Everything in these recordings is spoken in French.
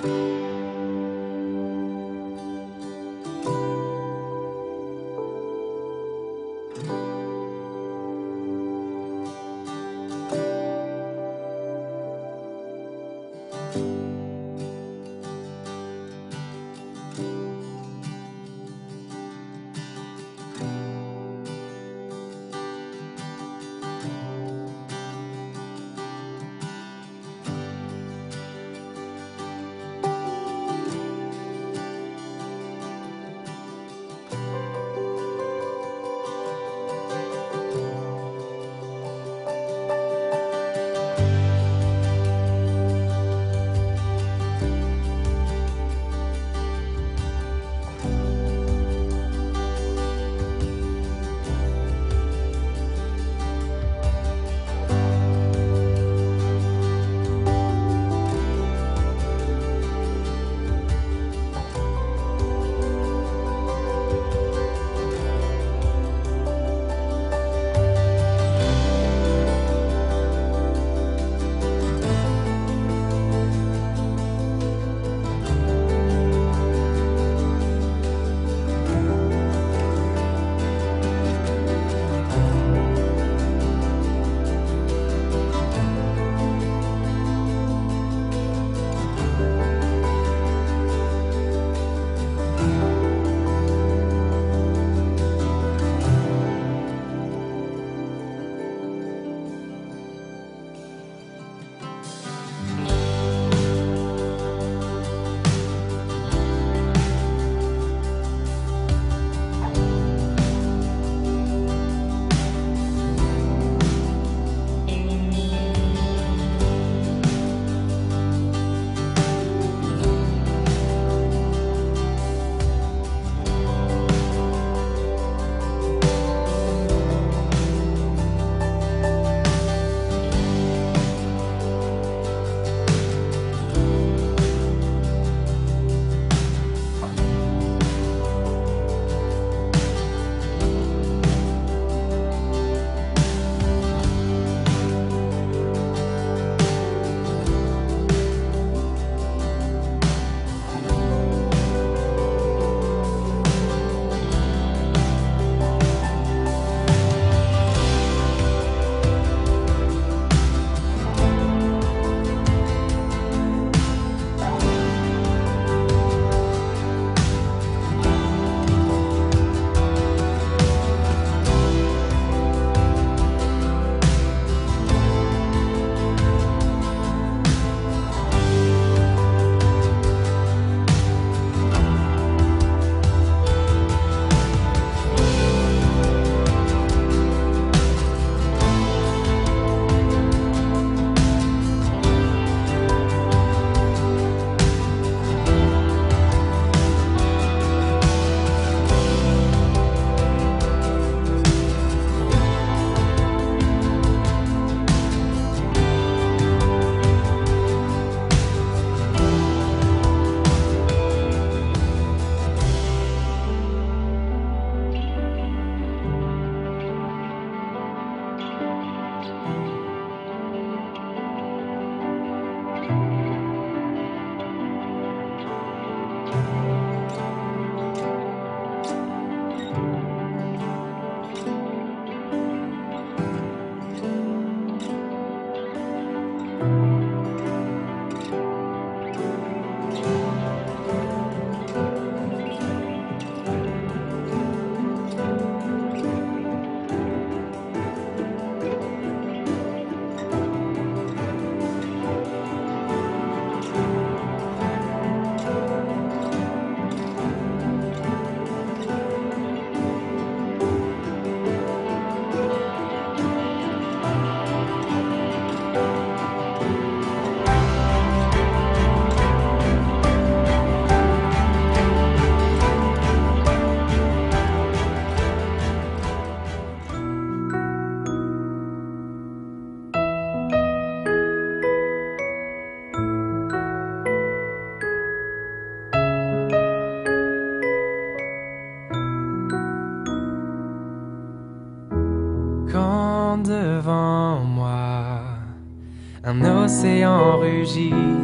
devant moi, un océan rugit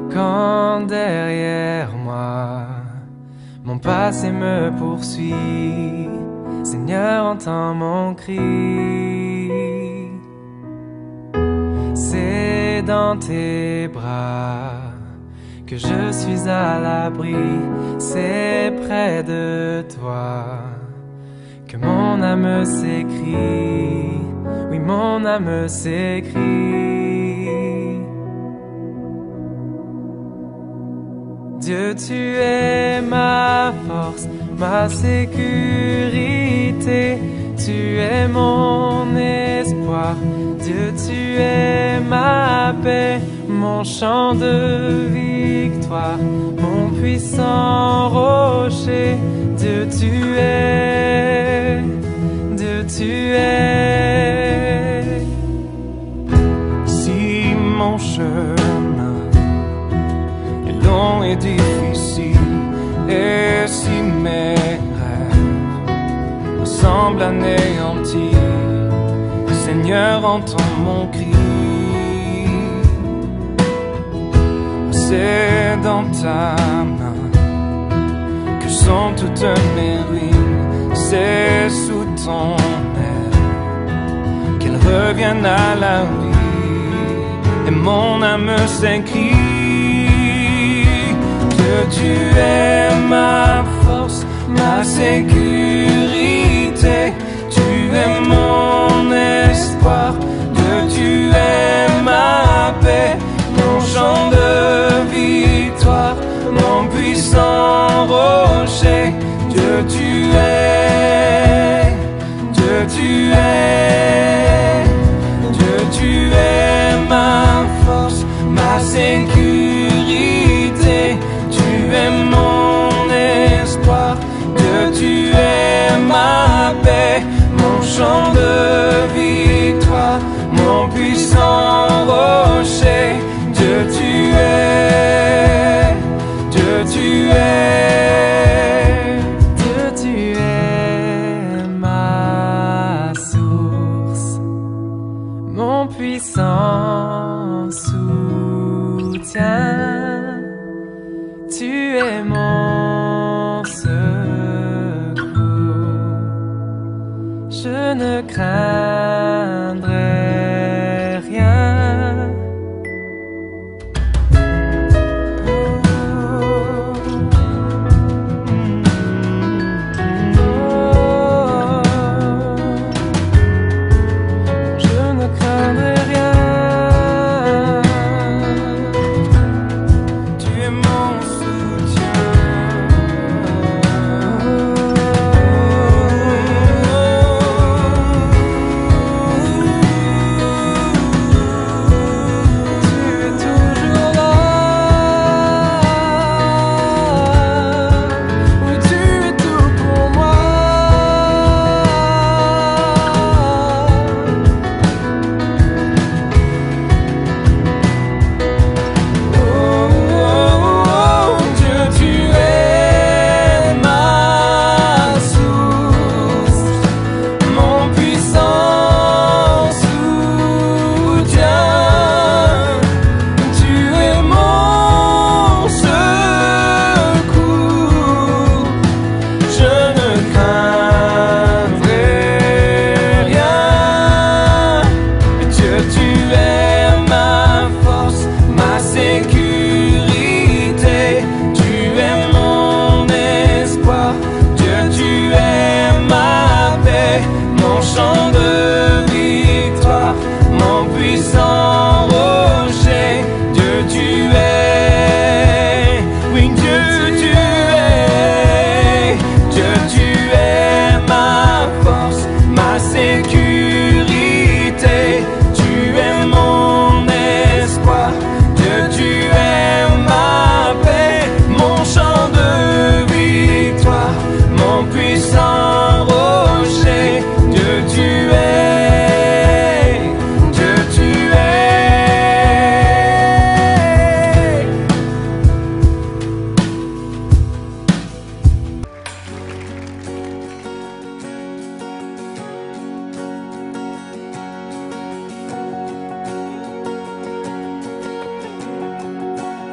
Quand derrière moi mon passé me poursuit, Seigneur, entends mon cri. C'est dans tes bras que je suis à l'abri, c'est près de toi que mon âme s'écrie, oui mon âme s'écrie. Dieu, tu es ma force, ma sécurité, tu es mon espoir. Dieu, tu es ma paix, mon chant de victoire, mon puissant rocher. Dieu, tu es, Dieu, tu es. Si mon chemin est long et difficile, et si mes rêves me semblent anéantis, Seigneur, entends mon cri. C'est dans ta main que sont toutes mes ruines, c'est sous ton aile qu'elles reviennent à la vie, et mon âme s'écrie. Dieu, tu es ma force, ma sécurité, tu es mon espoir. Dieu, tu es ma paix, mon chant de victoire, mon puissant rocher. Dieu, tu es, Dieu, tu es, Dieu, tu es ma force, ma sécurité, tu es mon espoir. Dieu, tu es ma paix, mon chant de victoire, mon puissant rocher. Dieu, tu es, Dieu, tu es, Dieu, tu es ma source, mon puissant soutien. Tu es mon secours, je ne craindrai rien. Je ne craindrai rien.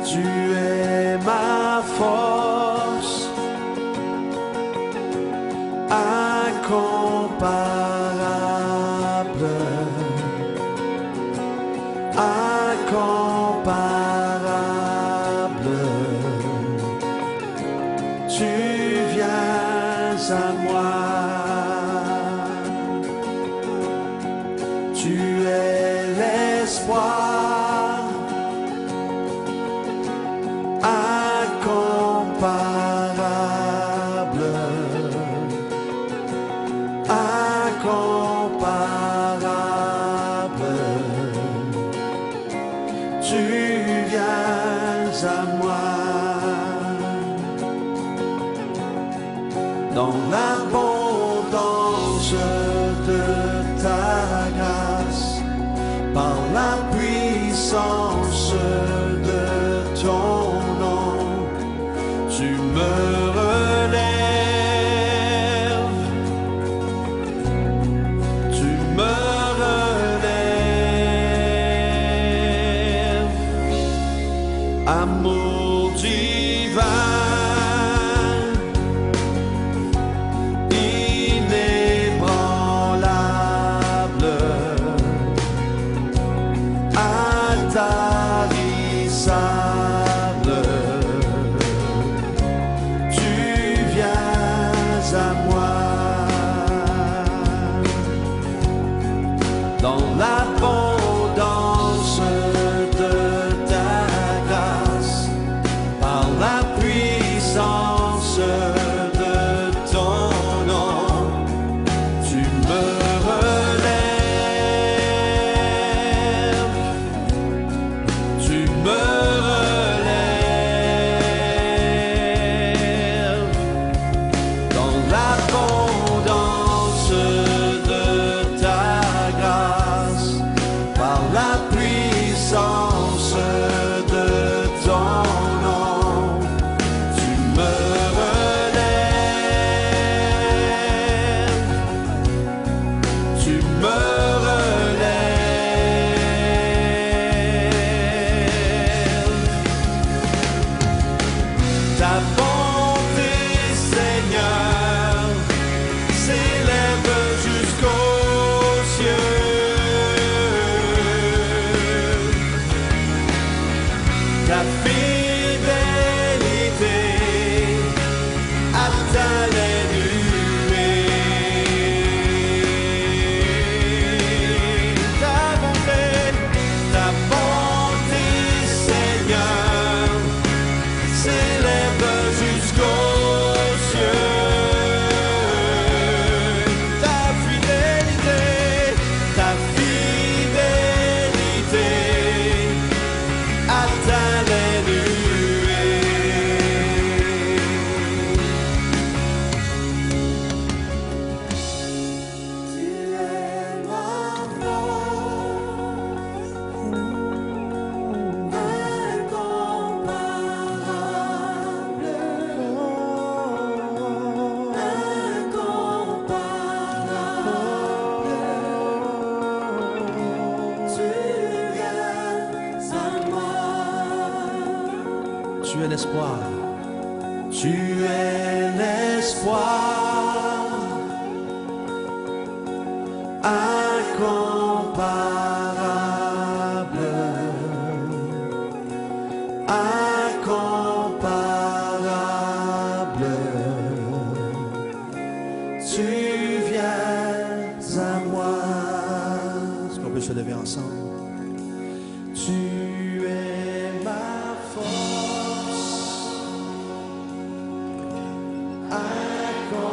Tu es ma force, incomparable, incomparable. Tu viens à moi. Tu es l'espoir incomparable, incomparable. Tu viens à moi. Dans l'abondance de ta grâce, par la puissance de ton nom, tu me relèves, tu me relèves. Amour divin, intarissable, tu viens à moi. Dans l'abondance de ta grâce, par la puissance de ton nom, tu me relèves, tu me relèves. Dans l'abondance de ta grâce, par la puissance de ton nom, tu me relèves, tu me relèves. Ta bonté, Seigneur, s'élève jusqu'aux cieux. Ta fidélité atteint les nuées. Ta bonté, Seigneur, s'élève jusqu'aux cieux. Ta fidélité atteint les nuées. Tu es ma force, incomparable, incomparable. Tu viens à moi. Tu es l'espoir. Tu es l'espoir incomparable, incomparable. Tu viens à moi. Est-ce qu'on peut se lever ensemble? Tu es ma force, incomparable.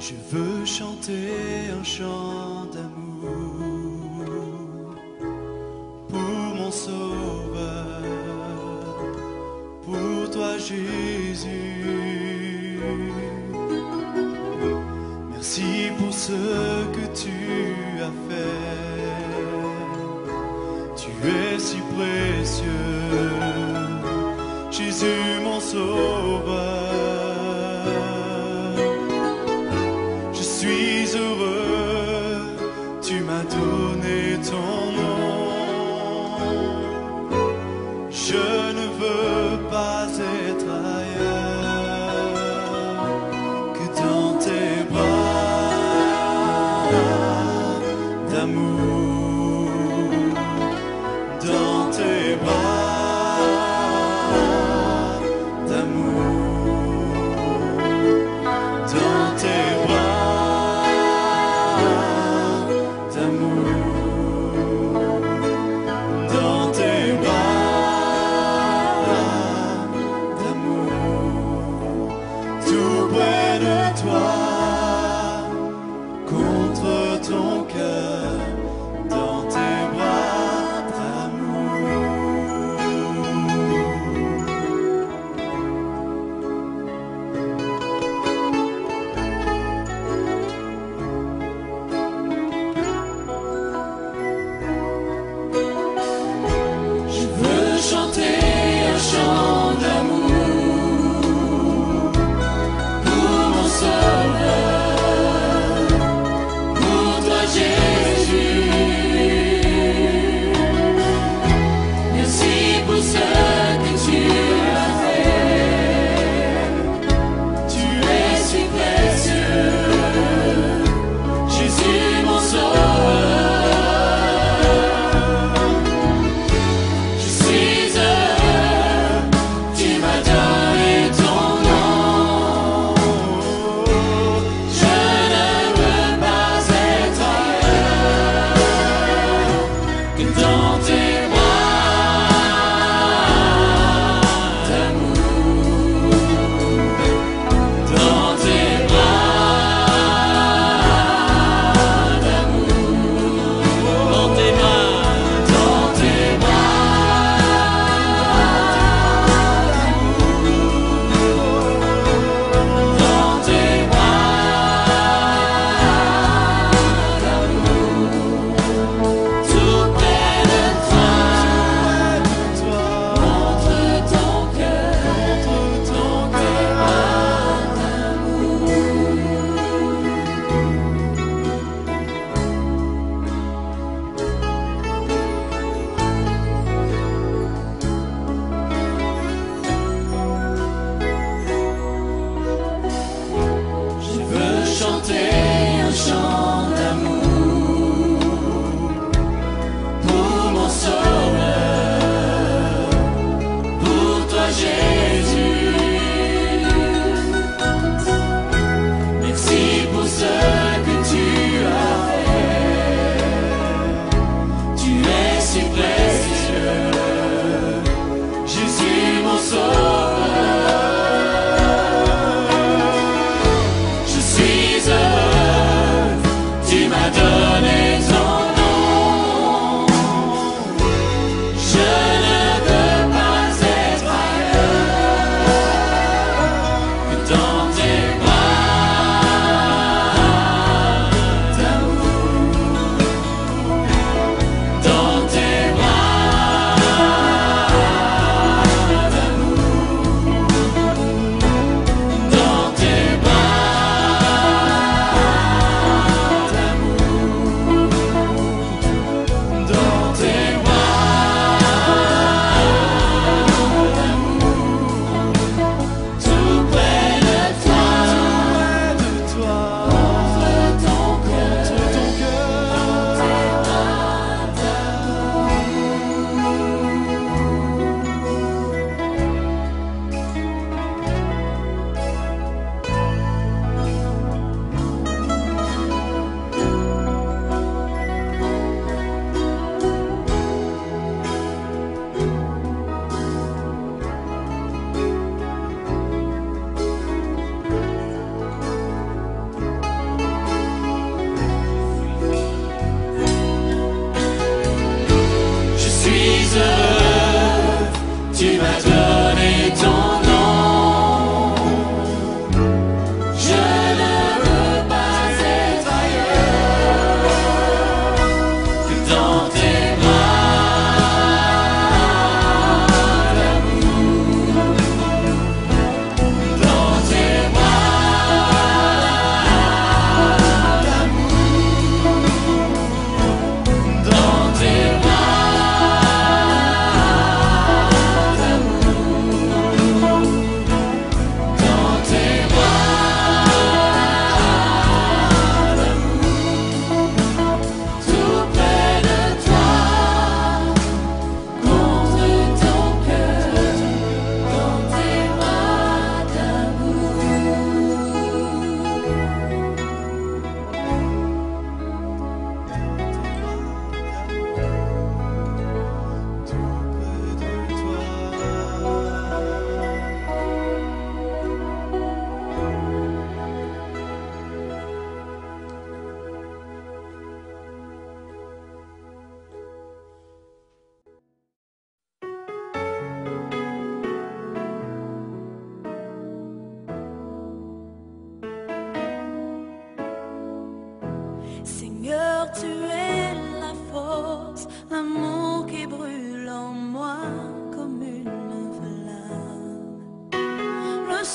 Je veux chanter un chant d'amour pour mon Sauveur, pour toi Jésus. Merci pour ce que tu as fait. Tu es si précieux, Jésus mon Sauveur. Je suis heureux, tu m'as donné ton nom. Je ne veux pas être ailleurs que dans tes bras d'amour, dans tes bras d'amour.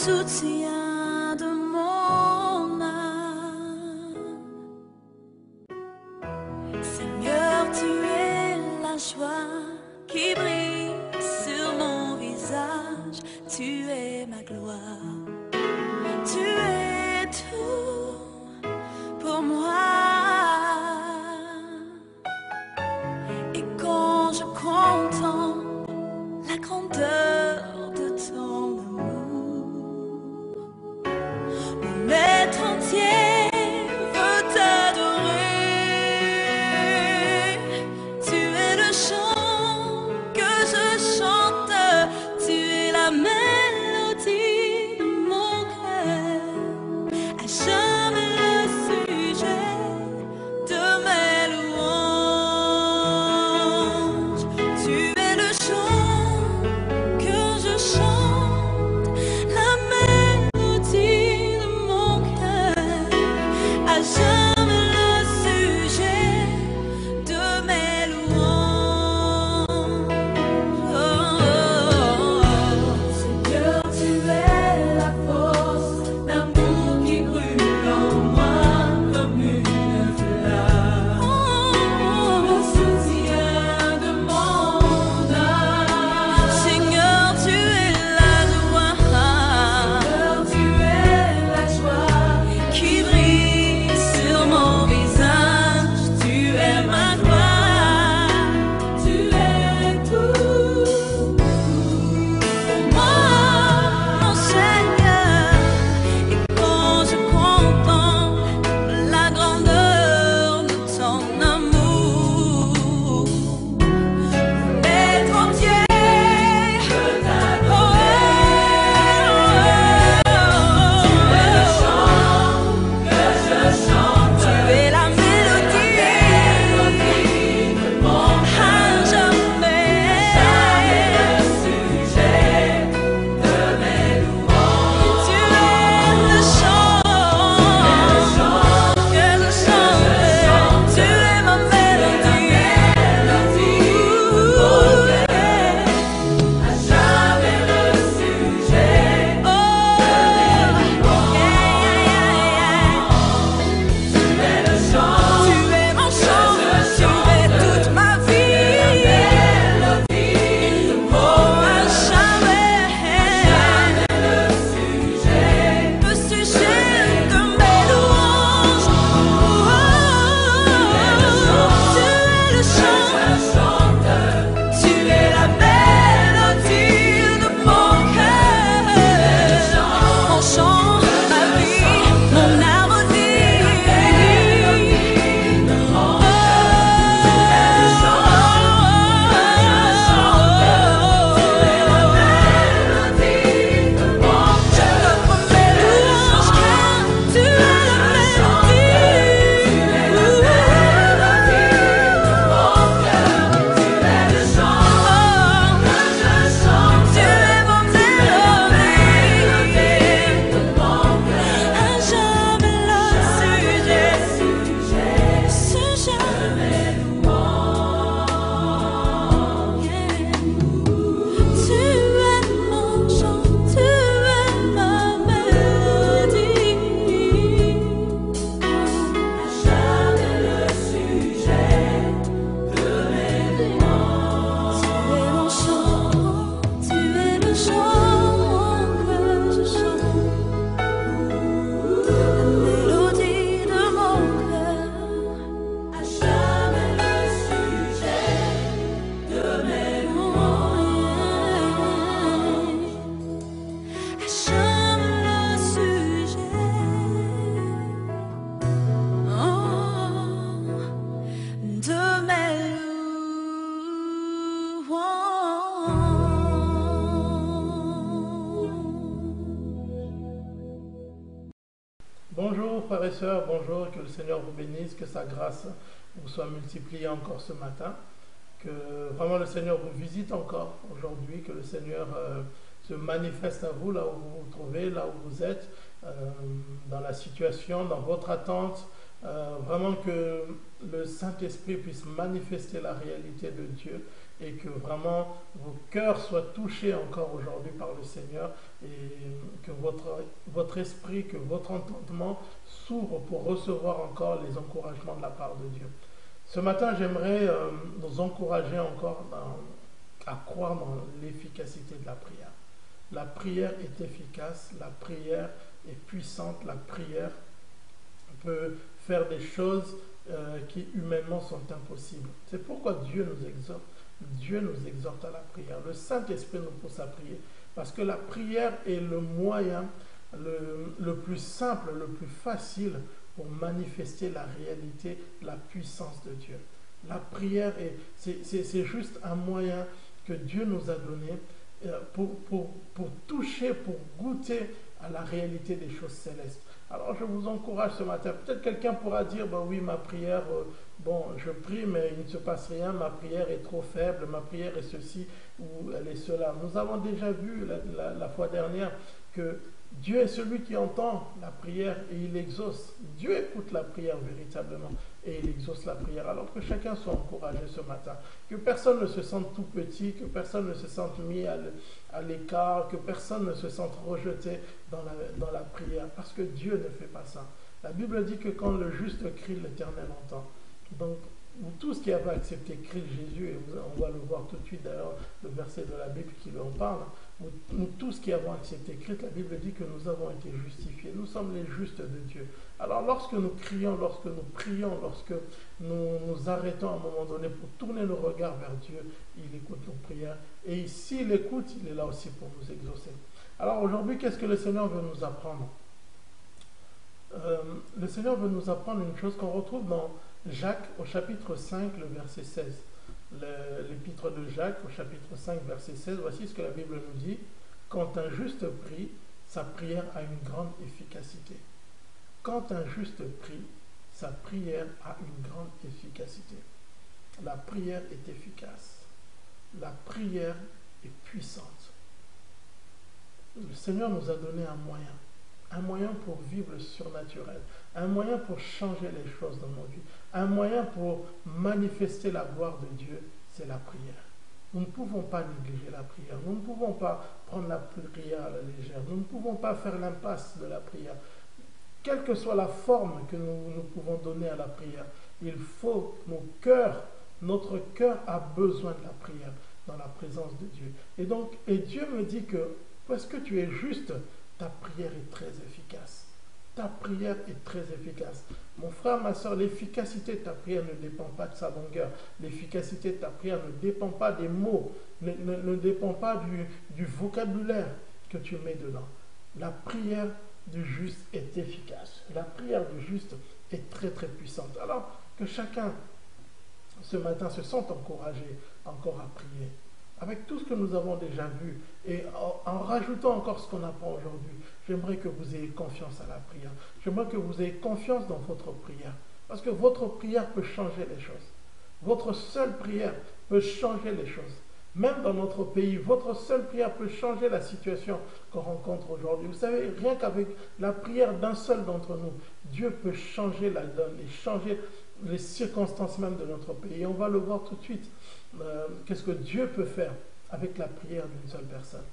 soutien de mon âme. Seigneur, tu es la joie qui brille sur mon visage, tu es ma gloire, tu es tout pour moi. Et quand je contemple la grandeur de ton amour, mon être entier veut t'adorer. Tu es le chant que je chante, tu es la mélodie de mon cœur, à jamais le sujet de mes louanges. Tu es le chant que je chante, la mélodie de mon cœur, à jamais le sujet de mes louanges. Seigneur, tu es la force d'amour qui brûle en moi comme une flamme, le soutien de mon âme. Seigneur, tu es la joie, Seigneur, tu es la joie qui brille sur mon visage, tu es ma gloire, tu es tout pour moi, mon Seigneur. Et quand je contemple la grandeur de ton amour, mon être entier veut t'adorer. Tu es le chant que je chante, tu es la mélodie de mon cœur, à jamais le sujet de mes louanges. Tu es le chant que je chante, tu es ma mélodie de mon cœur, à jamais le sujet de mes louanges. Tu es le chant, tu es mon chant, tu es toute ma vie, la mélodie de mon cœur, à jamais le sujet de mes louanges. Tu es le chant, tu es la mélodie de mon cœur, mon chant, ma vie, mon harmonie. Bonjour frères et sœurs, bonjour, que le Seigneur vous bénisse, que sa grâce vous soit multipliée encore ce matin, que vraiment le Seigneur vous visite encore aujourd'hui, que le Seigneur se manifeste à vous, là où vous vous trouvez, là où vous êtes, dans la situation, dans votre attente, vraiment que le Saint-Esprit puisse manifester la réalité de Dieu et que vraiment vos cœurs soient touchés encore aujourd'hui par le Seigneur et que votre esprit, que votre entendement s'ouvre pour recevoir encore les encouragements de la part de Dieu. Ce matin, j'aimerais nous encourager encore à croire dans l'efficacité de la prière. La prière est efficace, la prière est puissante, la prière peut faire des choses qui humainement sont impossibles. C'est pourquoi Dieu nous exhorte. Dieu nous exhorte à la prière. Le Saint-Esprit nous pousse à prier. Parce que la prière est le moyen le plus simple, le plus facile pour manifester la réalité, la puissance de Dieu. La prière, c'est juste un moyen que Dieu nous a donné pour toucher, pour goûter à la réalité des choses célestes. Alors je vous encourage ce matin. Peut-être quelqu'un pourra dire, ben oui, ma prière, bon, je prie, mais il ne se passe rien, ma prière est trop faible, ma prière est ceci ou elle est cela. Nous avons déjà vu la fois dernière que Dieu est celui qui entend la prière et il exauce. Dieu écoute la prière véritablement et il exauce la prière. Alors que chacun soit encouragé ce matin. Que personne ne se sente tout petit, que personne ne se sente mis à l'écart, que personne ne se sente rejeté dans la prière. Parce que Dieu ne fait pas ça. La Bible dit que quand le juste crie, l'Éternel entend. Donc, tous qui avaient accepté Christ Jésus, et on va le voir tout de suite d'ailleurs, le verset de la Bible qui en parle, nous tous qui avons accepté Christ, la Bible dit que nous avons été justifiés, nous sommes les justes de Dieu. Alors lorsque nous crions, lorsque nous prions, lorsque nous nous arrêtons à un moment donné pour tourner nos regards vers Dieu, il écoute nos prières, et s'il écoute, il est là aussi pour nous exaucer. Alors aujourd'hui, qu'est-ce que le Seigneur veut nous apprendre? Le Seigneur veut nous apprendre une chose qu'on retrouve dans Jacques au chapitre 5, le verset 16. L'épître de Jacques au chapitre 5, verset 16, voici ce que la Bible nous dit. Quand un juste prie, sa prière a une grande efficacité. Quand un juste prie, sa prière a une grande efficacité. La prière est efficace. La prière est puissante. Le Seigneur nous a donné un moyen pour vivre le surnaturel, un moyen pour changer les choses dans nos vies, un moyen pour manifester la gloire de Dieu, c'est la prière. Nous ne pouvons pas négliger la prière, nous ne pouvons pas prendre la prière à la légère, nous ne pouvons pas faire l'impasse de la prière. Quelle que soit la forme que nous pouvons donner à la prière, il faut notre cœur a besoin de la prière dans la présence de Dieu. Et Dieu me dit que parce que tu es juste, ta prière est très efficace. Ta prière est très efficace. Mon frère, ma soeur, l'efficacité de ta prière ne dépend pas de sa longueur. L'efficacité de ta prière ne dépend pas des mots, ne dépend pas du vocabulaire que tu mets dedans. La prière du juste est efficace. La prière du juste est très très puissante. Alors que chacun ce matin se sente encouragé encore à prier. Avec tout ce que nous avons déjà vu et en rajoutant encore ce qu'on apprend aujourd'hui, j'aimerais que vous ayez confiance à la prière. J'aimerais que vous ayez confiance dans votre prière. Parce que votre prière peut changer les choses. Votre seule prière peut changer les choses. Même dans notre pays, votre seule prière peut changer la situation qu'on rencontre aujourd'hui. Vous savez, rien qu'avec la prière d'un seul d'entre nous, Dieu peut changer la donne et changer les circonstances même de notre pays. Et on va le voir tout de suite. Qu'est-ce que Dieu peut faire avec la prière d'une seule personne.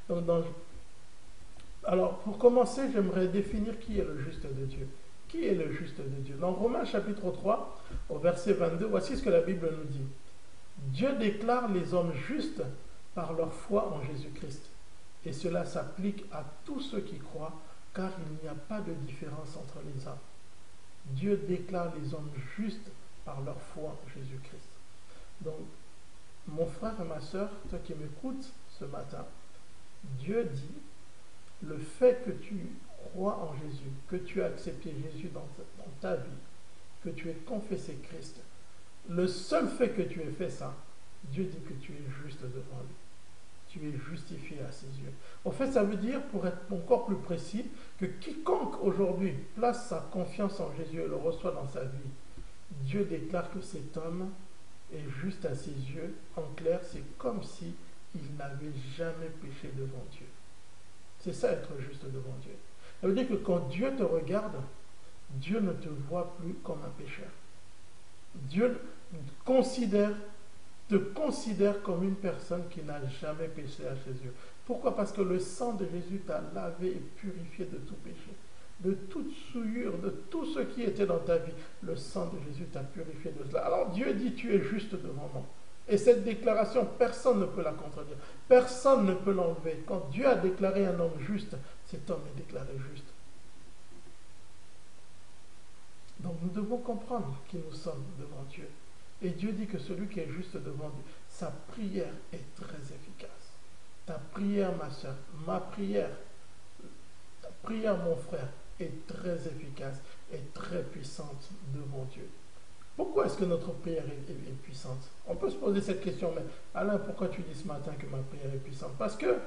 Alors, pour commencer, j'aimerais définir qui est le juste de Dieu. Qui est le juste de Dieu? Dans Romains chapitre 3, au verset 22, voici ce que la Bible nous dit. Dieu déclare les hommes justes par leur foi en Jésus-Christ. Et cela s'applique à tous ceux qui croient, car il n'y a pas de différence entre les hommes. Dieu déclare les hommes justes par leur foi en Jésus-Christ. Donc, mon frère et ma soeur, toi qui m'écoutes ce matin, Dieu dit, le fait que tu crois en Jésus, que tu as accepté Jésus dans ta vie, que tu aies confessé Christ, le seul fait que tu aies fait ça, Dieu dit que tu es juste devant lui. Tu es justifié à ses yeux. En fait, ça veut dire, pour être encore plus précis, que quiconque aujourd'hui place sa confiance en Jésus et le reçoit dans sa vie, Dieu déclare que cet homme est juste à ses yeux. En clair, c'est comme si il n'avait jamais péché devant Dieu. C'est ça être juste devant Dieu. Ça veut dire que quand Dieu te regarde, Dieu ne te voit plus comme un pécheur. Dieu considère te considère comme une personne qui n'a jamais péché à Jésus. Pourquoi? Parce que le sang de Jésus t'a lavé et purifié de tout péché, de toute souillure, de tout ce qui était dans ta vie. Le sang de Jésus t'a purifié de cela. Alors Dieu dit, tu es juste devant moi. Et cette déclaration, personne ne peut la contredire. Personne ne peut l'enlever. Quand Dieu a déclaré un homme juste, cet homme est déclaré juste. Donc nous devons comprendre qui nous sommes devant Dieu. Et Dieu dit que celui qui est juste devant Dieu, sa prière est très efficace. Ta prière, ma soeur, ma prière, ta prière, mon frère, est très efficace et très puissante devant Dieu. Pourquoi est-ce que notre prière est puissante? On peut se poser cette question, mais Alain, pourquoi tu dis ce matin que ma prière est puissante? Parce que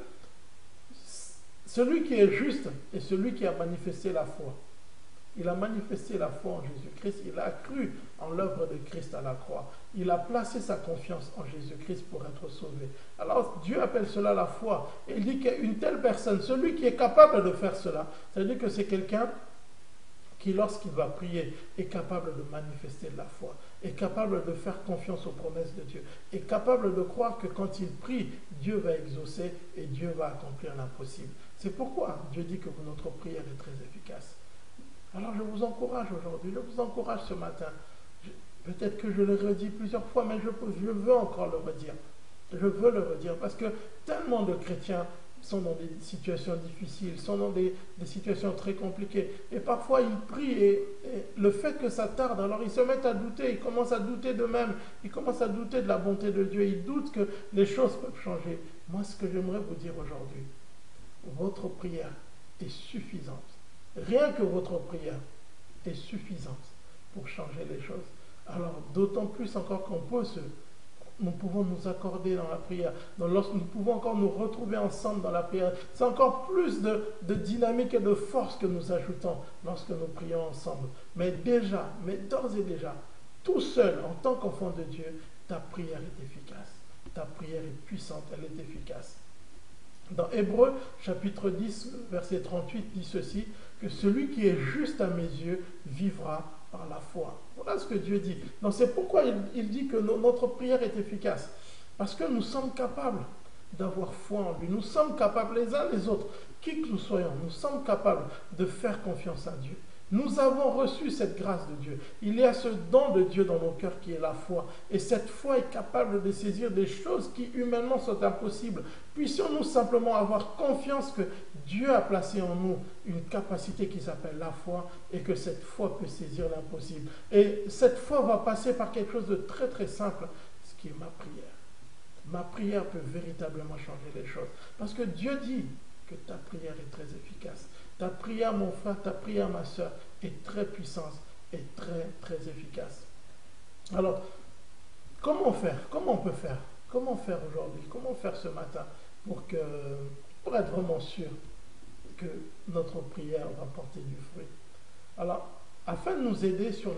celui qui est juste est celui qui a manifesté la foi. Il a manifesté la foi en Jésus-Christ. Il a cru en l'œuvre de Christ à la croix. Il a placé sa confiance en Jésus-Christ pour être sauvé. Alors Dieu appelle cela la foi. Et il dit qu'une telle personne, celui qui est capable de faire cela, c'est-à-dire que c'est quelqu'un qui, lorsqu'il va prier, est capable de manifester de la foi, est capable de faire confiance aux promesses de Dieu, est capable de croire que quand il prie, Dieu va exaucer et Dieu va accomplir l'impossible. C'est pourquoi Dieu dit que notre prière est très efficace. Alors je vous encourage aujourd'hui, je vous encourage ce matin. Peut-être que je le redis plusieurs fois, mais je veux encore le redire. Je veux le redire parce que tellement de chrétiens sont dans des situations difficiles, sont dans des situations très compliquées. Et parfois ils prient et le fait que ça tarde, alors ils se mettent à douter, ils commencent à douter d'eux-mêmes, ils commencent à douter de la bonté de Dieu, ils doutent que les choses peuvent changer. Moi, ce que j'aimerais vous dire aujourd'hui, votre prière est suffisante. Rien que votre prière est suffisante pour changer les choses. Alors, d'autant plus encore nous pouvons nous accorder dans la prière. Lorsque nous pouvons encore nous retrouver ensemble dans la prière. C'est encore plus de dynamique et de force que nous ajoutons lorsque nous prions ensemble. Mais d'ores et déjà, tout seul, en tant qu'enfant de Dieu, ta prière est efficace. Ta prière est puissante, elle est efficace. Dans Hébreux, chapitre 10, verset 38, dit ceci, que celui qui est juste à mes yeux vivra par la foi. Voilà ce que Dieu dit. Donc c'est pourquoi il dit que notre prière est efficace. Parce que nous sommes capables d'avoir foi en lui. Nous sommes capables les uns les autres, qui que nous soyons, nous sommes capables de faire confiance à Dieu. Nous avons reçu cette grâce de Dieu. Il y a ce don de Dieu dans nos cœurs qui est la foi. Et cette foi est capable de saisir des choses qui humainement sont impossibles. Puissions-nous simplement avoir confiance que Dieu a placé en nous une capacité qui s'appelle la foi et que cette foi peut saisir l'impossible. Et cette foi va passer par quelque chose de très très simple, ce qui est ma prière. Ma prière peut véritablement changer les choses. Parce que Dieu dit que ta prière est très efficace. Ta prière, mon frère, ta prière, ma soeur, est très puissante et très, très efficace. Alors, comment faire? Comment on peut faire? Comment faire aujourd'hui? Comment faire ce matin pour être vraiment sûr que notre prière va porter du fruit? Alors, afin de nous aider sur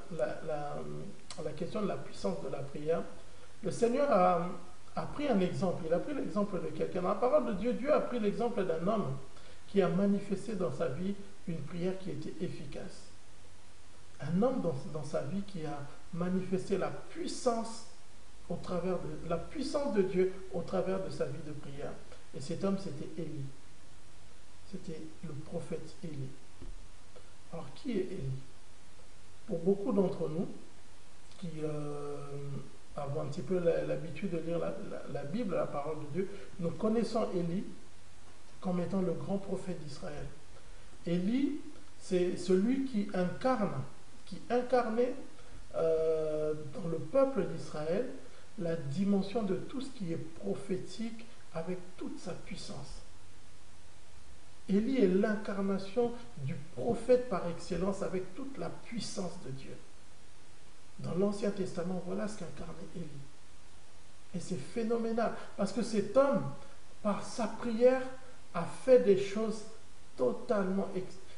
la question de la puissance de la prière, le Seigneur a pris un exemple. Il a pris l'exemple de quelqu'un. Dans la parole de Dieu, Dieu a pris l'exemple d'un homme qui a manifesté dans sa vie une prière qui était efficace. Un homme dans sa vie qui a manifesté la puissance de Dieu au travers de sa vie de prière. Et cet homme, c'était Élie. C'était le prophète Élie. Alors, qui est Élie? Pour beaucoup d'entre nous, qui avons un petit peu l'habitude de lire la Bible, la parole de Dieu, nous connaissons Élie comme étant le grand prophète d'Israël. Élie, c'est celui qui incarnait dans le peuple d'Israël la dimension de tout ce qui est prophétique avec toute sa puissance. Élie est l'incarnation du prophète par excellence avec toute la puissance de Dieu. Dans l'Ancien Testament, voilà ce qu'incarnait Élie. Et c'est phénoménal, parce que cet homme, par sa prière, a fait des choses totalement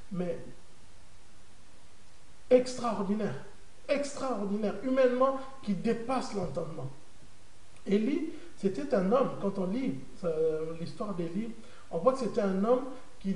extraordinaires, humainement, qui dépassent l'entendement. Élie, c'était un homme, quand on lit l'histoire d'Élie, on voit que c'était un homme qui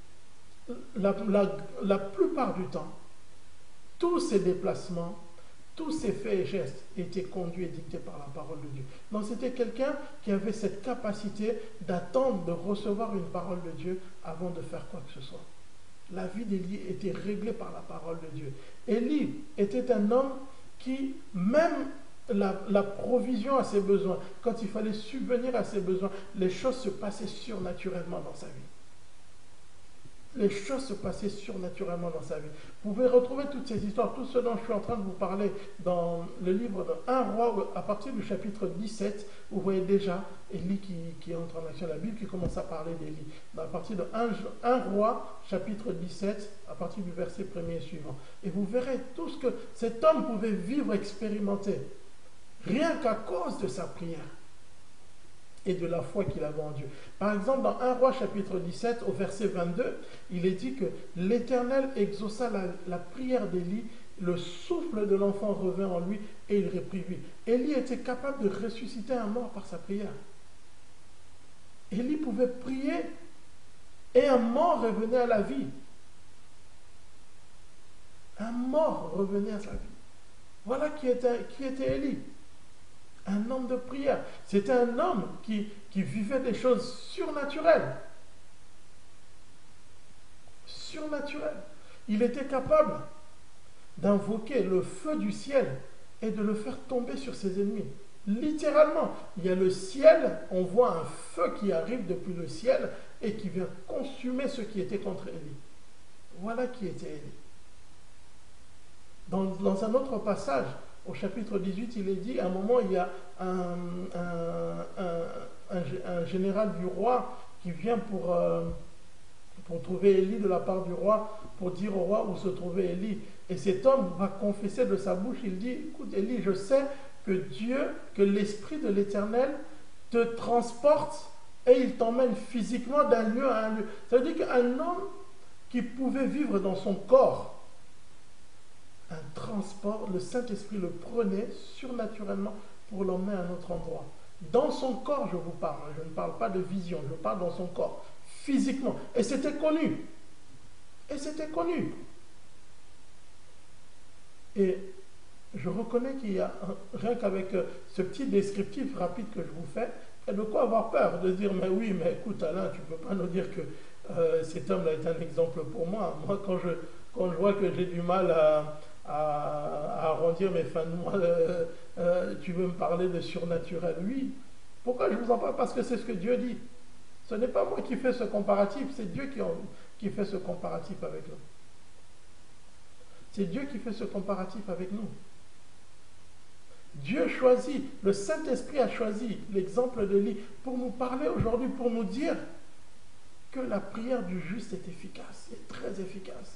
la plupart du temps, tous ses déplacements, tous ses faits et gestes étaient conduits et dictés par la parole de Dieu. Donc c'était quelqu'un qui avait cette capacité d'attendre, de recevoir une parole de Dieu avant de faire quoi que ce soit. La vie d'Élie était réglée par la parole de Dieu. Élie était un homme qui, même la provision à ses besoins, quand il fallait subvenir à ses besoins, les choses se passaient surnaturellement dans sa vie. Les choses se passaient surnaturellement dans sa vie. Vous pouvez retrouver toutes ces histoires, tout ce dont je suis en train de vous parler dans le livre de 1 roi, à partir du chapitre 17, vous voyez déjà Élie qui entre en action, la Bible qui commence à parler d'Élie. À partir de 1 roi, chapitre 17, à partir du verset 1er et suivant. Et vous verrez tout ce que cet homme pouvait vivre, expérimenter, rien qu'à cause de sa prière et de la foi qu'il avait en Dieu. Par exemple, dans 1 roi chapitre 17, au verset 22, il est dit que l'Éternel exauça la prière d'Élie, le souffle de l'enfant revint en lui et il reprit vie. Élie était capable de ressusciter un mort par sa prière. Élie pouvait prier et un mort revenait à la vie. Un mort revenait à sa vie. Voilà qui était Élie. Un homme de prière. C'était un homme qui vivait des choses surnaturelles. Surnaturelles. Il était capable d'invoquer le feu du ciel et de le faire tomber sur ses ennemis. Littéralement, il y a le ciel, on voit un feu qui arrive depuis le ciel et qui vient consumer ceux qui étaient contre Élie. Voilà qui était Élie. Dans un autre passage, au chapitre 18, il est dit, à un moment, il y a un général du roi qui vient pour trouver Élie de la part du roi, pour dire au roi où se trouvait Élie. Et cet homme va confesser de sa bouche, il dit, écoute Élie, je sais que l'Esprit de l'Éternel te transporte et il t'emmène physiquement d'un lieu à un lieu. Ça veut dire qu'un homme qui pouvait vivre dans son corps, un transport, le Saint-Esprit le prenait surnaturellement pour l'emmener à un autre endroit. Dans son corps, je vous parle, je ne parle pas de vision, je parle dans son corps, physiquement. Et c'était connu. Et c'était connu. Et je reconnais qu'il y a, rien qu'avec ce petit descriptif rapide que je vous fais, il y a de quoi avoir peur, de dire, mais oui, mais écoute Alain, tu ne peux pas nous dire que cet homme-là est un exemple pour moi. Moi, quand je vois que j'ai du mal à arrondir mes fins de mois, tu veux me parler de surnaturel? Oui. Pourquoi je vous en parle? Parce que c'est ce que Dieu dit. Ce n'est pas moi qui fais ce comparatif, c'est Dieu qui fait ce comparatif avec nous. C'est Dieu qui fait ce comparatif avec nous. Dieu choisit, le Saint-Esprit a choisi l'exemple d'Élie pour nous parler aujourd'hui, pour nous dire que la prière du juste est efficace, est très efficace.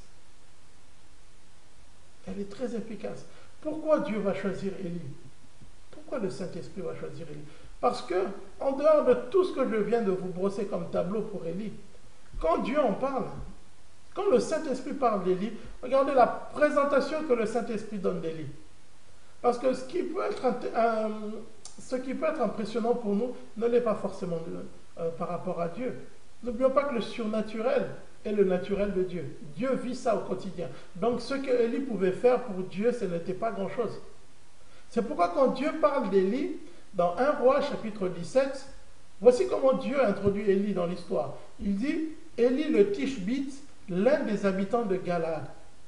Elle est très efficace. Pourquoi Dieu va choisir Élie? Pourquoi le Saint-Esprit va choisir Élie? Parce que, en dehors de tout ce que je viens de vous brosser comme tableau pour Élie, quand Dieu en parle, quand le Saint-Esprit parle d'Élie, regardez la présentation que le Saint-Esprit donne d'Élie. Parce que ce qui peut être impressionnant pour nous ne l'est pas forcément par rapport à Dieu. N'oublions pas que le surnaturel est le naturel de Dieu. Dieu vit ça au quotidien. Donc ce que Élie pouvait faire pour Dieu, ce n'était pas grand-chose. C'est pourquoi quand Dieu parle d'Élie, dans 1 roi chapitre 17, voici comment Dieu introduit Élie dans l'histoire. Il dit, Élie le Tishbite, l'un des habitants de Galaad.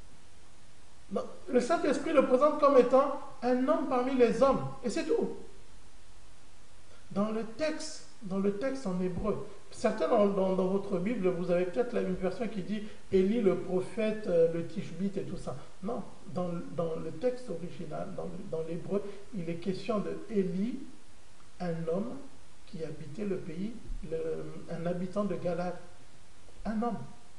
Le Saint-Esprit le présente comme étant un homme parmi les hommes. Et c'est tout. Dans le texte en hébreu, certains dans votre Bible, vous avez peut-être une version qui dit Élie le prophète, le Tishbite et tout ça. Non, dans le texte original, dans l'hébreu, il est question de Élie, un homme qui habitait le pays, un habitant de Galade. Un homme.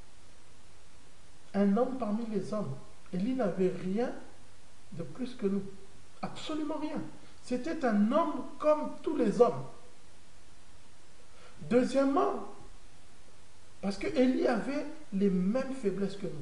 Un homme parmi les hommes. Élie n'avait rien de plus que nous. Absolument rien. C'était un homme comme tous les hommes. Deuxièmement, parce que Élie avait les mêmes faiblesses que nous.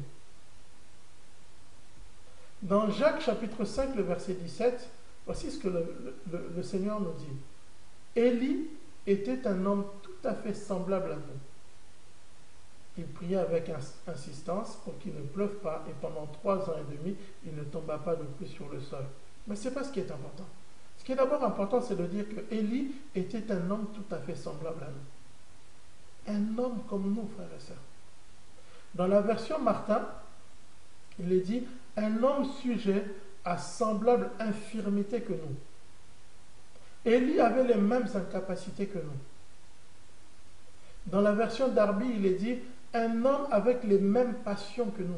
Dans Jacques chapitre 5, le verset 17, voici ce que le Seigneur nous dit. Élie était un homme tout à fait semblable à nous. Il pria avec insistance pour qu'il ne pleuve pas, et pendant 3 ans et demi, il ne tomba pas de pluie sur le sol. Mais ce n'est pas ce qui est important. Ce qui est d'abord important, c'est de dire que Élie était un homme tout à fait semblable à nous. Un homme comme nous, frères et sœurs. Dans la version Martin, il est dit « un homme sujet à semblable infirmité que nous ». Élie avait les mêmes incapacités que nous. Dans la version Darby, il est dit « un homme avec les mêmes passions que nous ».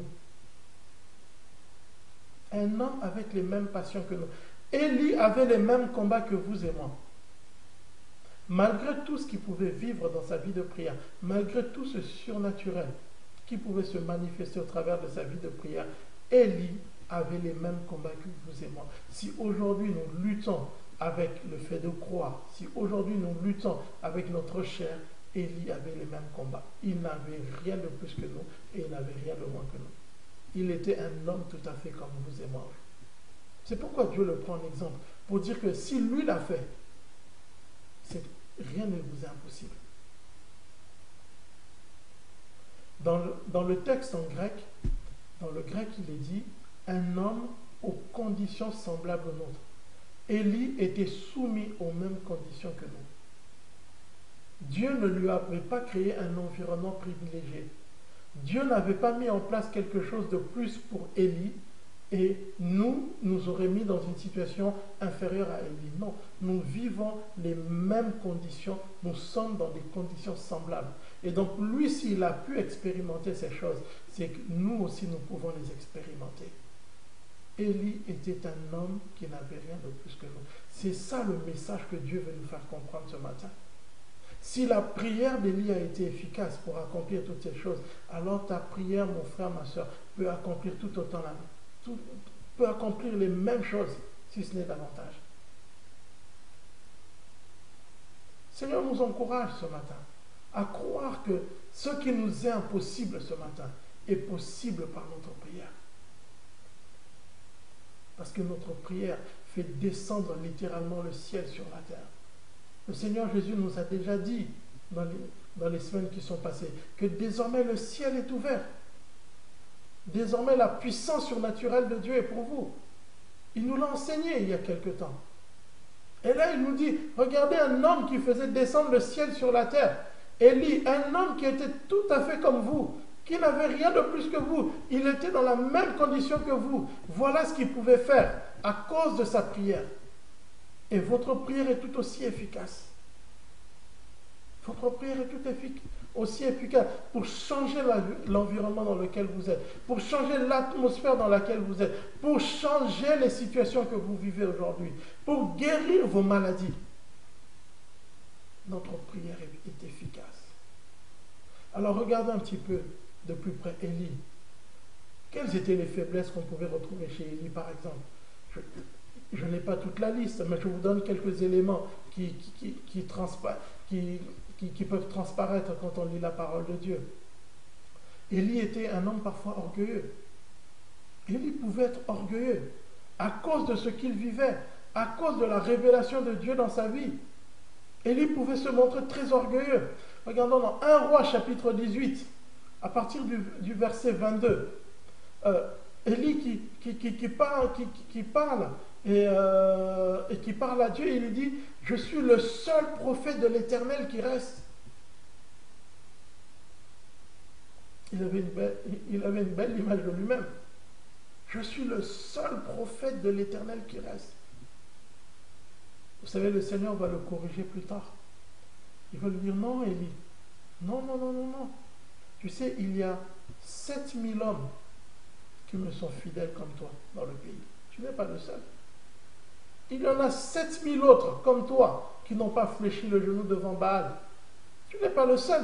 Un homme avec les mêmes passions que nous. Élie avait les mêmes combats que vous et moi. Malgré tout ce qu'il pouvait vivre dans sa vie de prière, malgré tout ce surnaturel qui pouvait se manifester au travers de sa vie de prière, Élie avait les mêmes combats que vous et moi. Si aujourd'hui nous luttons avec le fait de croire, si aujourd'hui nous luttons avec notre chair, Élie avait les mêmes combats. Il n'avait rien de plus que nous et il n'avait rien de moins que nous. Il était un homme tout à fait comme vous et moi. C'est pourquoi Dieu le prend en exemple, pour dire que si lui l'a fait, rien ne vous est impossible. Dans le texte en grec, dans le grec, il est dit « un homme aux conditions semblables aux nôtres ». Élie était soumis aux mêmes conditions que nous. Dieu ne lui avait pas créé un environnement privilégié. Dieu n'avait pas mis en place quelque chose de plus pour Élie et nous aurait mis dans une situation inférieure à Élie. Non, nous vivons les mêmes conditions, nous sommes dans des conditions semblables. Et donc lui, s'il a pu expérimenter ces choses, c'est que nous aussi, nous pouvons les expérimenter. Élie était un homme qui n'avait rien de plus que nous. C'est ça le message que Dieu veut nous faire comprendre ce matin. Si la prière d'Élie a été efficace pour accomplir toutes ces choses, alors ta prière, mon frère, ma soeur, peut accomplir tout autant peut accomplir les mêmes choses, si ce n'est davantage. Seigneur nous encourage ce matin à croire que ce qui nous est impossible ce matin est possible par notre prière. Parce que notre prière fait descendre littéralement le ciel sur la terre. Le Seigneur Jésus nous a déjà dit dans les semaines qui sont passées que désormais le ciel est ouvert. Désormais la puissance surnaturelle de Dieu est pour vous. Il nous l'a enseigné il y a quelque temps. Et là il nous dit, regardez un homme qui faisait descendre le ciel sur la terre. Élie, un homme qui était tout à fait comme vous, qui n'avait rien de plus que vous. Il était dans la même condition que vous. Voilà ce qu'il pouvait faire à cause de sa prière. Et votre prière est tout aussi efficace. Votre prière est tout aussi efficace pour changer l'environnement dans lequel vous êtes, pour changer l'atmosphère dans laquelle vous êtes, pour changer les situations que vous vivez aujourd'hui, pour guérir vos maladies. Notre prière est efficace. Alors regardons un petit peu de plus près Élie. Quelles étaient les faiblesses qu'on pouvait retrouver chez Élie, par exemple? Je n'ai pas toute la liste, mais je vous donne quelques éléments qui peuvent transparaître quand on lit la parole de Dieu. Élie était un homme parfois orgueilleux. Élie pouvait être orgueilleux à cause de ce qu'il vivait, à cause de la révélation de Dieu dans sa vie. Élie pouvait se montrer très orgueilleux. Regardons dans 1 Roi chapitre 18, à partir du verset 22. Élie qui parle et qui parle à Dieu, il lui dit « Je suis le seul prophète de l'Éternel qui reste. » Il avait une belle image de lui-même. « Je suis le seul prophète de l'Éternel qui reste. » Vous savez, le Seigneur va le corriger plus tard. Il va lui dire « Non, Élie, non. Tu sais, il y a 7000 hommes qui me sont fidèles comme toi dans le pays. Tu n'es pas le seul. Il y en a 7000 autres comme toi qui n'ont pas fléchi le genou devant Baal. Tu n'es pas le seul.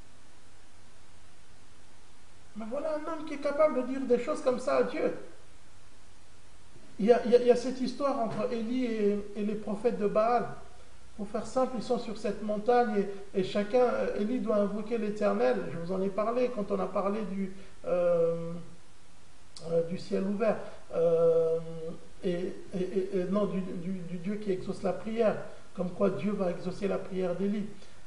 Mais voilà un homme qui est capable de dire des choses comme ça à Dieu. Il y a cette histoire entre Élie et les prophètes de Baal. Pour faire simple, ils sont sur cette montagne et chacun, Élie doit invoquer l'Éternel. Je vous en ai parlé quand on a parlé du ciel ouvert. Non, du Dieu qui exauce la prière, comme quoi Dieu va exaucer la prière d'Élie.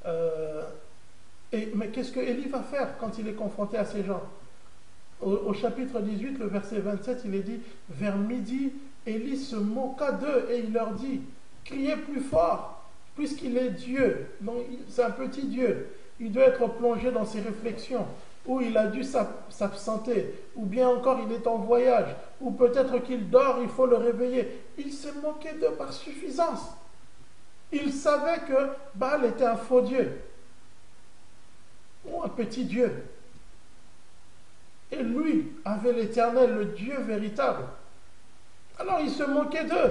Mais qu'est-ce que Élie va faire quand il est confronté à ces gens? Au chapitre 18, le verset 27, il est dit « Vers midi, Élie se moqua d'eux et il leur dit, criez plus fort, puisqu'il est Dieu. Donc c'est un petit Dieu. Il doit être plongé dans ses réflexions, ou il a dû s'absenter, ou bien encore il est en voyage, ou peut-être qu'il dort, il faut le réveiller. Il s'est moqué d'eux par suffisance. Il savait que Baal était un faux Dieu, ou un petit Dieu. Et lui avait l'Éternel, le Dieu véritable. Alors il se moquait d'eux.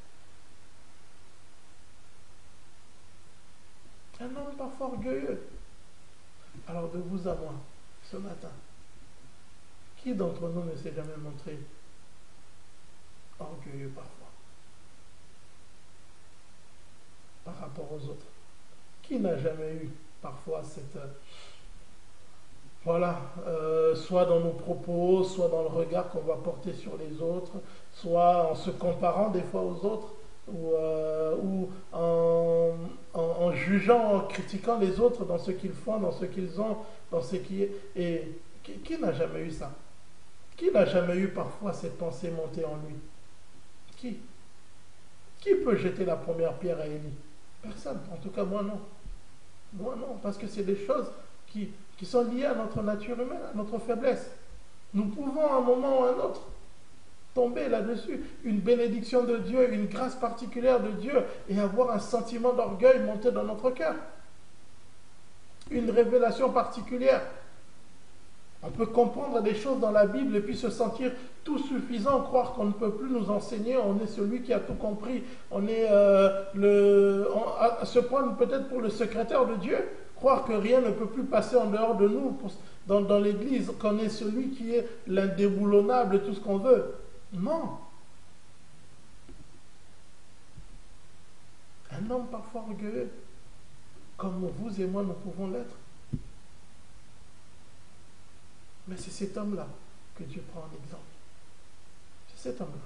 Un homme parfois orgueilleux. Alors de vous à moi, ce matin, qui d'entre nous ne s'est jamais montré orgueilleux parfois par rapport aux autres? Qui n'a jamais eu parfois cette... soit dans nos propos, soit dans le regard qu'on va porter sur les autres, soit en se comparant des fois aux autres, ou en jugeant, en critiquant les autres dans ce qu'ils font, dans ce qu'ils ont, dans ce qui est... Et qui n'a jamais eu ça? Qui n'a jamais eu parfois cette pensée montée en lui? Qui peut jeter la première pierre à Élie? Personne. En tout cas, moi non. Moi non, parce que c'est des choses qui sont liées à notre nature humaine, à notre faiblesse. Nous pouvons à un moment ou à un autre tomber là-dessus. Une bénédiction de Dieu, une grâce particulière de Dieu, et avoir un sentiment d'orgueil monter dans notre cœur. Une révélation particulière. On peut comprendre des choses dans la Bible et puis se sentir tout suffisant, croire qu'on ne peut plus nous enseigner, on est celui qui a tout compris, on est à ce point peut-être pour le secrétaire de Dieu, croire que rien ne peut plus passer en dehors de nous dans l'Église, qu'on est celui qui est l'indéboulonnable, tout ce qu'on veut. Non. Un homme parfois orgueilleux, comme vous et moi nous pouvons l'être. Mais c'est cet homme-là que Dieu prend en exemple. C'est cet homme-là.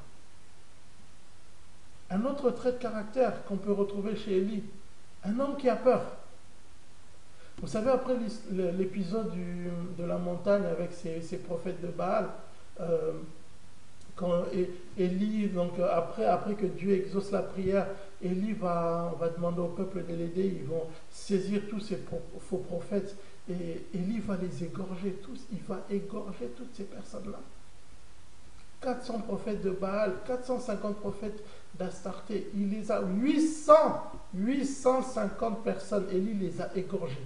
Un autre trait de caractère qu'on peut retrouver chez Élie, un homme qui a peur. Vous savez, après l'épisode de la montagne avec ces prophètes de Baal, quand Élie, donc après que Dieu exauce la prière, Élie va demander au peuple de l'aider, ils vont saisir tous ces faux prophètes et Élie va les égorger tous, il va égorger toutes ces personnes-là. 400 prophètes de Baal, 450 prophètes d'Astarté, il les a 850 personnes, Élie les a égorgées.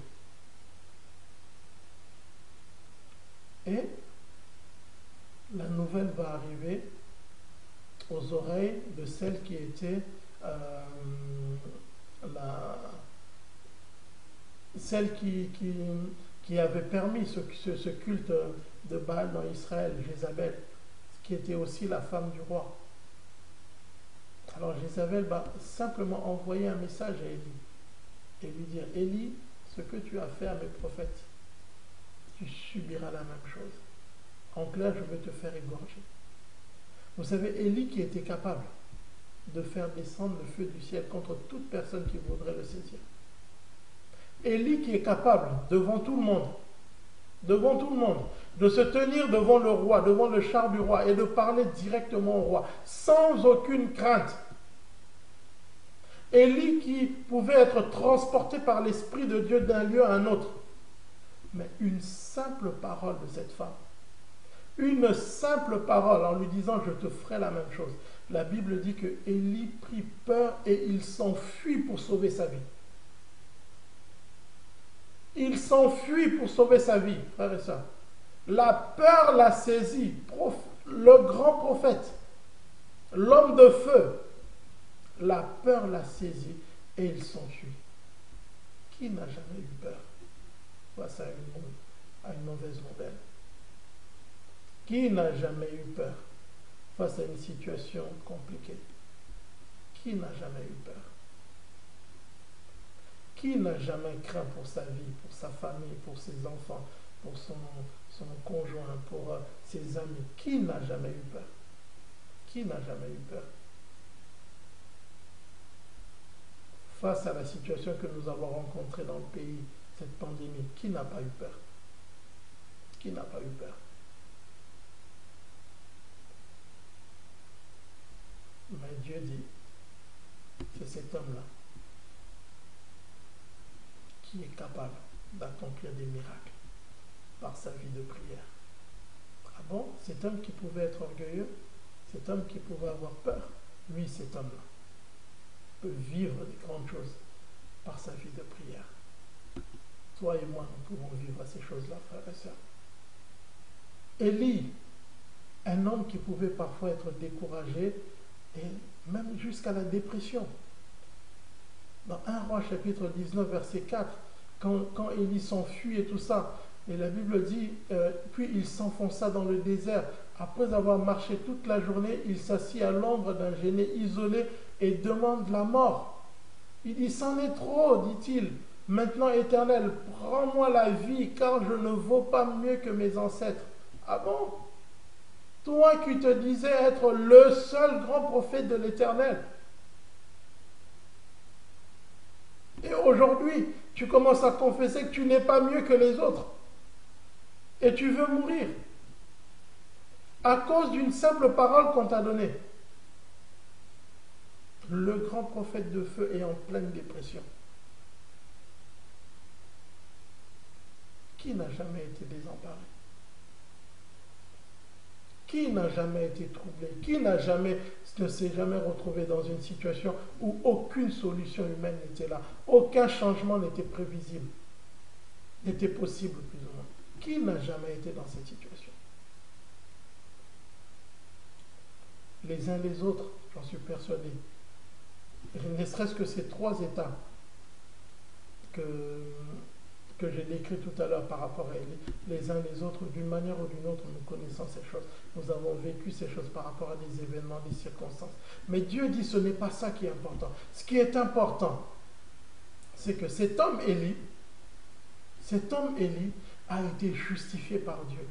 Et la nouvelle va arriver aux oreilles de celle qui était celle qui avait permis ce culte de Baal dans Israël, Jézabel, qui était aussi la femme du roi. Alors Jézabel va simplement envoyer un message à Élie et lui dire, Élie, ce que tu as fait à mes prophètes, tu subiras la même chose. En clair, je vais te faire égorger. Vous savez, Élie qui était capable de faire descendre le feu du ciel contre toute personne qui voudrait le saisir. Élie qui est capable, devant tout le monde, de se tenir devant le roi, devant le char du roi et de parler directement au roi, sans aucune crainte. Élie qui pouvait être transporté par l'Esprit de Dieu d'un lieu à un autre. Mais une simple parole de cette femme, une simple parole en lui disant « je te ferai la même chose ». La Bible dit que Élie prit peur et il s'enfuit pour sauver sa vie. Il s'enfuit pour sauver sa vie, frères et sœurs. La peur l'a saisi. Le grand prophète, l'homme de feu, la peur l'a saisi et il s'enfuit. Qui n'a jamais eu peur face à une mauvaise nouvelle? Qui n'a jamais eu peur face à une situation compliquée? Qui n'a jamais eu peur? Qui n'a jamais craint pour sa vie, pour sa famille, pour ses enfants, pour son conjoint, pour ses amis? Qui n'a jamais eu peur? Qui n'a jamais eu peur? Face à la situation que nous avons rencontrée dans le pays, cette pandémie, qui n'a pas eu peur? Qui n'a pas eu peur? Dieu dit, c'est cet homme-là qui est capable d'accomplir des miracles par sa vie de prière. Ah bon? Cet homme qui pouvait être orgueilleux, cet homme qui pouvait avoir peur, lui, cet homme-là, peut vivre des grandes choses par sa vie de prière. Toi et moi, nous pouvons vivre ces choses-là, frères et sœurs. Élie, un homme qui pouvait parfois être découragé et même jusqu'à la dépression. Dans 1 Roi chapitre 19 verset 4, quand Élie s'enfuit et tout ça, et la Bible dit, puis il s'enfonça dans le désert. Après avoir marché toute la journée, il s'assit à l'ombre d'un genêt isolé et demande la mort. Il dit, c'en est trop, dit-il. Maintenant, Éternel, prends-moi la vie, car je ne vaux pas mieux que mes ancêtres. Ah bon? Toi qui te disais être le seul grand prophète de l'Éternel. Et aujourd'hui, tu commences à confesser que tu n'es pas mieux que les autres. Et tu veux mourir. À cause d'une simple parole qu'on t'a donnée. Le grand prophète de feu est en pleine dépression. Qui n'a jamais été désemparé? Qui n'a jamais été troublé? Qui ne s'est jamais retrouvé dans une situation où aucune solution humaine n'était là? Aucun changement n'était prévisible, n'était possible plus ou moins. Qui n'a jamais été dans cette situation? Les uns les autres, j'en suis persuadé. Ne serait-ce que ces trois états que j'ai décrit tout à l'heure par rapport à les uns les autres, d'une manière ou d'une autre, nous connaissons ces choses. Nous avons vécu ces choses par rapport à des événements, des circonstances. Mais Dieu dit, ce n'est pas ça qui est important. Ce qui est important, c'est que cet homme Élie a été justifié par Dieu.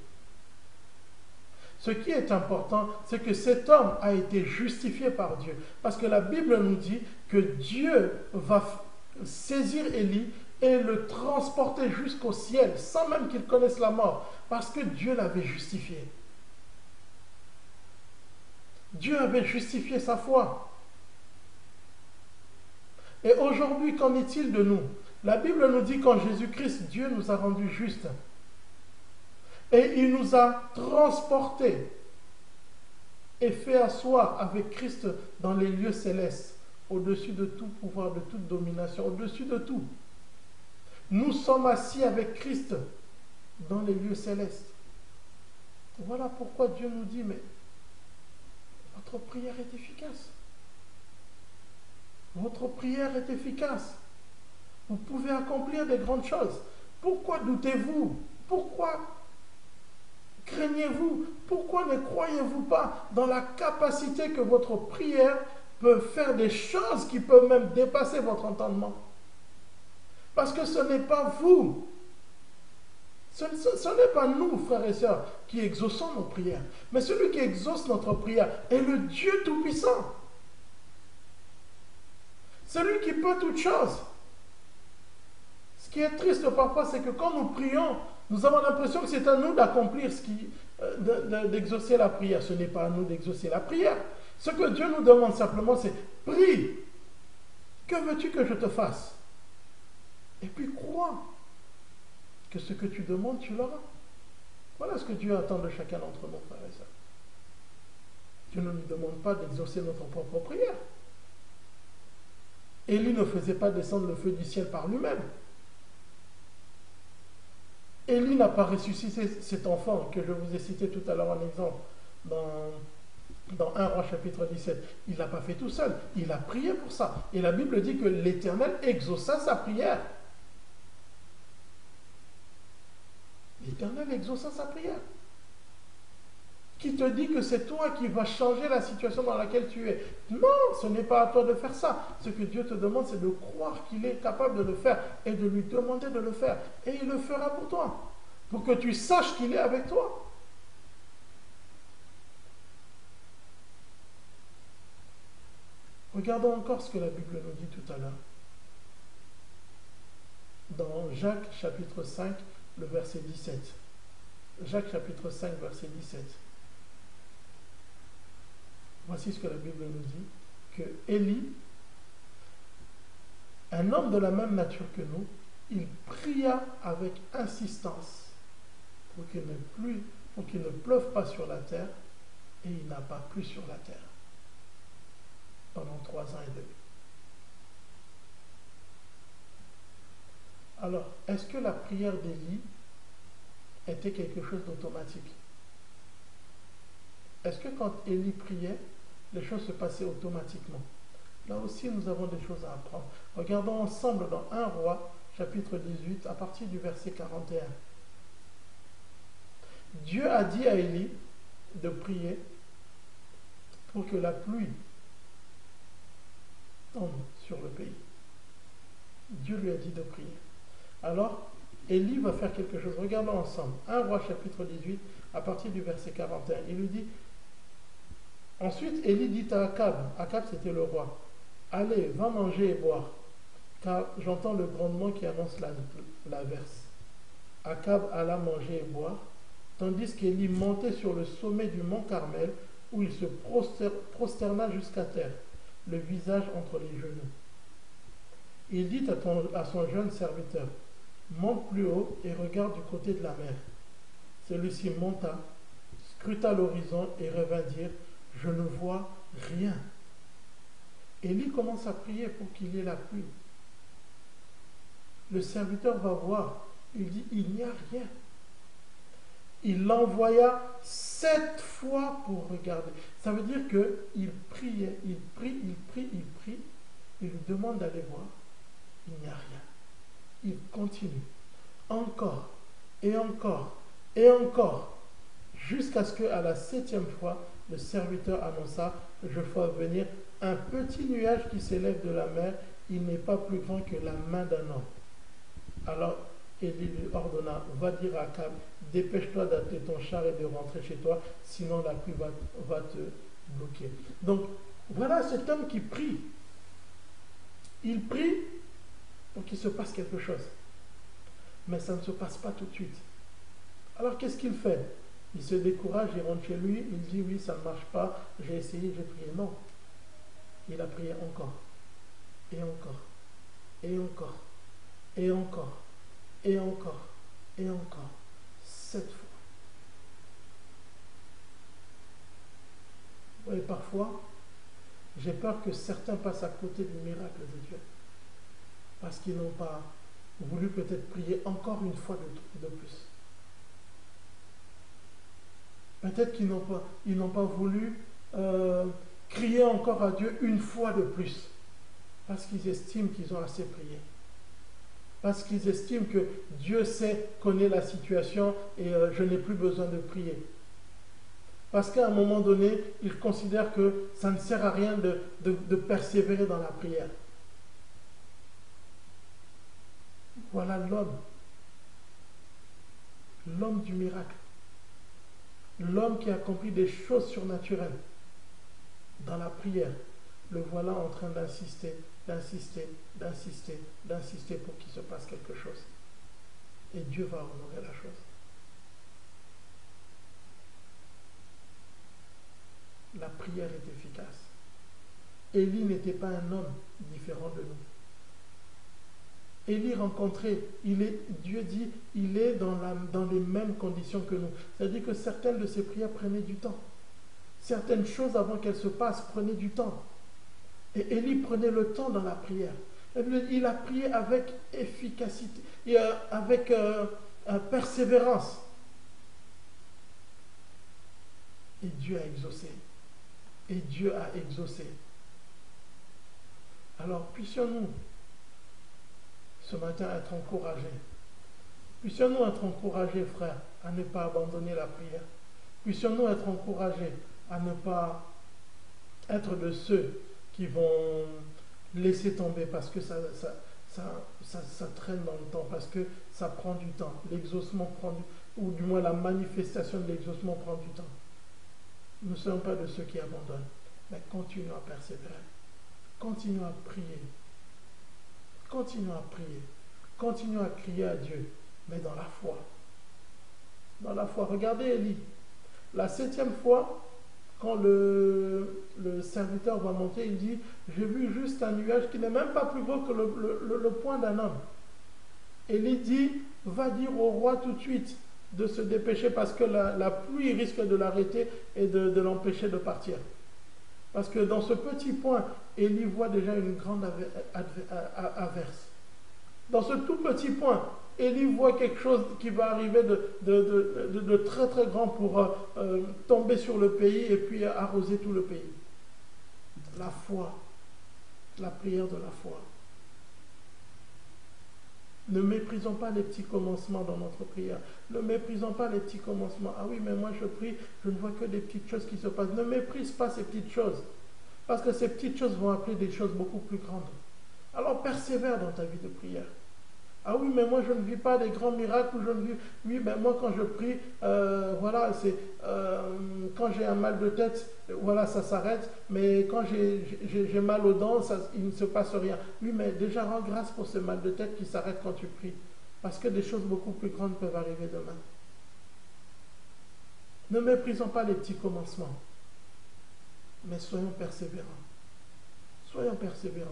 Ce qui est important, c'est que cet homme a été justifié par Dieu. Parce que la Bible nous dit que Dieu va saisir Élie et le transporter jusqu'au ciel, sans même qu'il connaisse la mort, parce que Dieu l'avait justifié. Dieu avait justifié sa foi. Et aujourd'hui, qu'en est-il de nous? La Bible nous dit qu'en Jésus-Christ, Dieu nous a rendus justes. Et il nous a transportés et fait asseoir avec Christ dans les lieux célestes, au-dessus de tout pouvoir, de toute domination, au-dessus de tout. Nous sommes assis avec Christ dans les lieux célestes. Voilà pourquoi Dieu nous dit, mais votre prière est efficace. Votre prière est efficace. Vous pouvez accomplir des grandes choses. Pourquoi doutez-vous? Pourquoi craignez-vous? Pourquoi ne croyez-vous pas dans la capacité que votre prière peut faire des choses qui peuvent même dépasser votre entendement? Parce que ce n'est pas vous, ce n'est pas nous, frères et sœurs, qui exauçons nos prières. Mais celui qui exauce notre prière est le Dieu Tout-Puissant. Celui qui peut toutes choses. Ce qui est triste parfois, c'est que quand nous prions, nous avons l'impression que c'est à nous d'accomplir d'exaucer la prière. Ce n'est pas à nous d'exaucer la prière. Ce que Dieu nous demande simplement, c'est prie. Que veux-tu que je te fasse? Et puis crois que ce que tu demandes, tu l'auras. Voilà ce que Dieu attend de chacun d'entre nous, frères et sœurs. Dieu ne nous demande pas d'exaucer notre propre prière. Élie ne faisait pas descendre le feu du ciel par lui-même. Élie n'a pas ressuscité cet enfant que je vous ai cité tout à l'heure en exemple dans 1 Roi chapitre 17. Il ne l'a pas fait tout seul. Il a prié pour ça. Et la Bible dit que l'Éternel exauça sa prière. L'Éternel exauça sa prière. Qui te dit que c'est toi qui vas changer la situation dans laquelle tu es? Non, ce n'est pas à toi de faire ça. Ce que Dieu te demande, c'est de croire qu'il est capable de le faire et de lui demander de le faire. Et il le fera pour toi, pour que tu saches qu'il est avec toi. Regardons encore ce que la Bible nous dit tout à l'heure. Dans Jacques chapitre 5, le verset 17. Jacques chapitre 5, verset 17. Voici ce que la Bible nous dit, que Élie, un homme de la même nature que nous, il pria avec insistance pour qu'il ne pleuve pas sur la terre, et il n'a pas plu sur la terre pendant 3 ans et demi. Alors, est-ce que la prière d'Élie était quelque chose d'automatique? Est-ce que quand Élie priait, les choses se passaient automatiquement? Là aussi, nous avons des choses à apprendre. Regardons ensemble dans 1 Roi, chapitre 18, à partir du verset 41. Dieu a dit à Élie de prier pour que la pluie tombe sur le pays. Dieu lui a dit de prier. Alors, Élie va faire quelque chose. Regardons ensemble. 1 Roi, chapitre 18, à partir du verset 41. Il lui dit, ensuite, Élie dit à Akab c'était le roi, allez, va manger et boire, car j'entends le grondement qui annonce l'averse. Akab alla manger et boire, tandis qu'Élie montait sur le sommet du mont Carmel, où il se prosterna jusqu'à terre, le visage entre les genoux. Il dit à son jeune serviteur, monte plus haut et regarde du côté de la mer. Celui-ci monta, scruta l'horizon et revint dire, je ne vois rien. Élie commence à prier pour qu'il y ait la pluie. Le serviteur va voir, il dit, il n'y a rien. Il l'envoya 7 fois pour regarder. Ça veut dire qu'il priait, il prie, il lui demande d'aller voir. Il n'y a rien. Il continue. Encore, et encore, et encore, jusqu'à ce qu'à la 7e fois, le serviteur annonça, je vois venir un petit nuage qui s'élève de la mer, il n'est pas plus grand que la main d'un homme. Alors, Élie lui ordonna, va dire à Akab, dépêche-toi d'atteler ton char et de rentrer chez toi, sinon la pluie va te bloquer. Donc, voilà cet homme qui prie. Il prie pour qu'il se passe quelque chose. Mais ça ne se passe pas tout de suite. Alors, qu'est-ce qu'il fait? Il se décourage, il rentre chez lui, il dit, oui, ça ne marche pas, j'ai essayé, j'ai prié. Non. Il a prié encore, et encore, et encore, et encore, et encore, et encore, 7 fois. Et parfois, j'ai peur que certains passent à côté du miracle de Dieu, parce qu'ils n'ont pas voulu peut-être prier encore une fois de plus. Peut-être qu'ils n'ont pas voulu crier encore à Dieu une fois de plus, parce qu'ils estiment qu'ils ont assez prié. Parce qu'ils estiment que Dieu connaît la situation et je n'ai plus besoin de prier. Parce qu'à un moment donné, ils considèrent que ça ne sert à rien de persévérer dans la prière. Voilà l'homme du miracle. L'homme qui accomplit des choses surnaturelles dans la prière, le voilà en train d'insister pour qu'il se passe quelque chose. Et Dieu va honorer la chose. La prière est efficace. Élie n'était pas un homme différent de nous. Élie rencontré, Dieu dit, il est dans les mêmes conditions que nous. C'est-à-dire que certaines de ses prières prenaient du temps. Certaines choses avant qu'elles se passent prenaient du temps. Et Élie prenait le temps dans la prière. Il a prié avec efficacité, et avec persévérance. Et Dieu a exaucé. Et Dieu a exaucé. Alors, puissions-nous ce matin être encouragés. Puissions-nous être encouragés, frères, à ne pas abandonner la prière. Puissions-nous être encouragés à ne pas être de ceux qui vont laisser tomber parce que ça traîne dans le temps, parce que ça prend du temps. L'exaucement ou du moins la manifestation de l'exaucement prend du temps. Nous ne sommes pas de ceux qui abandonnent, mais continuons à persévérer. Continuons à prier. Continuons à prier. Continuons à crier à Dieu, mais dans la foi. Dans la foi. Regardez Élie. La 7e fois, quand le serviteur va monter, il dit, j'ai vu juste un nuage qui n'est même pas plus gros que le poing d'un homme. Élie dit, va dire au roi tout de suite de se dépêcher parce que la pluie risque de l'arrêter et de l'empêcher de partir. Parce que dans ce petit point, Élie voit déjà une grande averse. Dans ce tout petit point, Élie voit quelque chose qui va arriver de très très grand pour tomber sur le pays et puis arroser tout le pays. La foi, la prière de la foi. Ne méprisons pas les petits commencements dans notre prière. Ne méprisons pas les petits commencements. Ah oui, mais moi je prie, je ne vois que des petites choses qui se passent. Ne méprise pas ces petites choses. Parce que ces petites choses vont appeler des choses beaucoup plus grandes. Alors persévère dans ta vie de prière. Ah oui, mais moi je ne vis pas des grands miracles. Ou je ne vis... Oui, mais moi quand je prie, voilà, c'est quand j'ai un mal de tête, voilà, ça s'arrête. Mais quand j'ai mal aux dents, il ne se passe rien. Oui, mais déjà rends grâce pour ce mal de tête qui s'arrête quand tu pries. Parce que des choses beaucoup plus grandes peuvent arriver demain. Ne méprisons pas les petits commencements. Mais soyons persévérants. Soyons persévérants.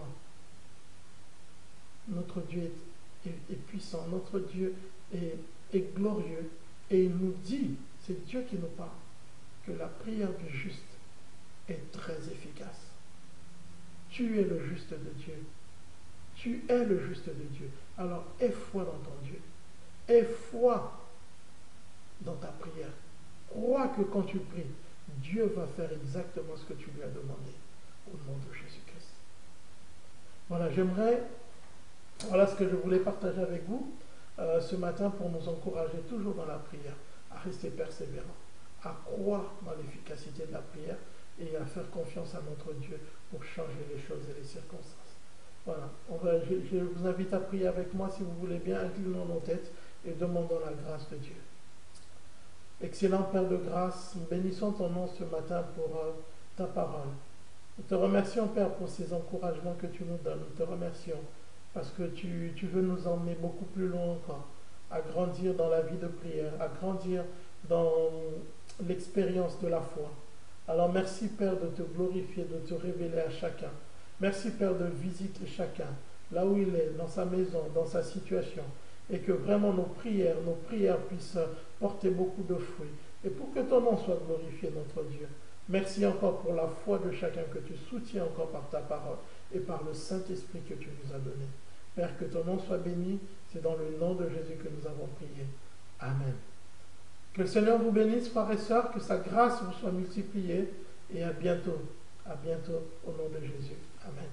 Notre Dieu est puissant, notre Dieu est glorieux. Et il nous dit, c'est Dieu qui nous parle, que la prière du juste est très efficace. Tu es le juste de Dieu. Tu es le juste de Dieu. Alors aie foi dans ton Dieu. Aie foi dans ta prière. Crois que quand tu pries, Dieu va faire exactement ce que tu lui as demandé. Au nom de Jésus-Christ. Voilà, voilà ce que je voulais partager avec vous ce matin pour nous encourager toujours dans la prière, à rester persévérants, à croire dans l'efficacité de la prière et à faire confiance à notre Dieu pour changer les choses et les circonstances. Voilà, je vous invite à prier avec moi si vous voulez bien, inclinons nos têtes et demandons la grâce de Dieu. Excellent Père de grâce, bénissons ton nom ce matin pour ta parole. Nous te remercions Père pour ces encouragements que tu nous donnes. Nous te remercions parce que tu veux nous emmener beaucoup plus loin encore, à grandir dans la vie de prière, à grandir dans l'expérience de la foi. Alors merci Père de te glorifier, de te révéler à chacun. Merci Père de visiter chacun, là où il est, dans sa maison, dans sa situation, et que vraiment nos prières puissent porter beaucoup de fruits. Et pour que ton nom soit glorifié, notre Dieu. Merci encore pour la foi de chacun que tu soutiens encore par ta parole et par le Saint-Esprit que tu nous as donné. Père, que ton nom soit béni. C'est dans le nom de Jésus que nous avons prié. Amen. Que le Seigneur vous bénisse, frères et sœurs, que sa grâce vous soit multipliée et à bientôt. À bientôt au nom de Jésus. Amen.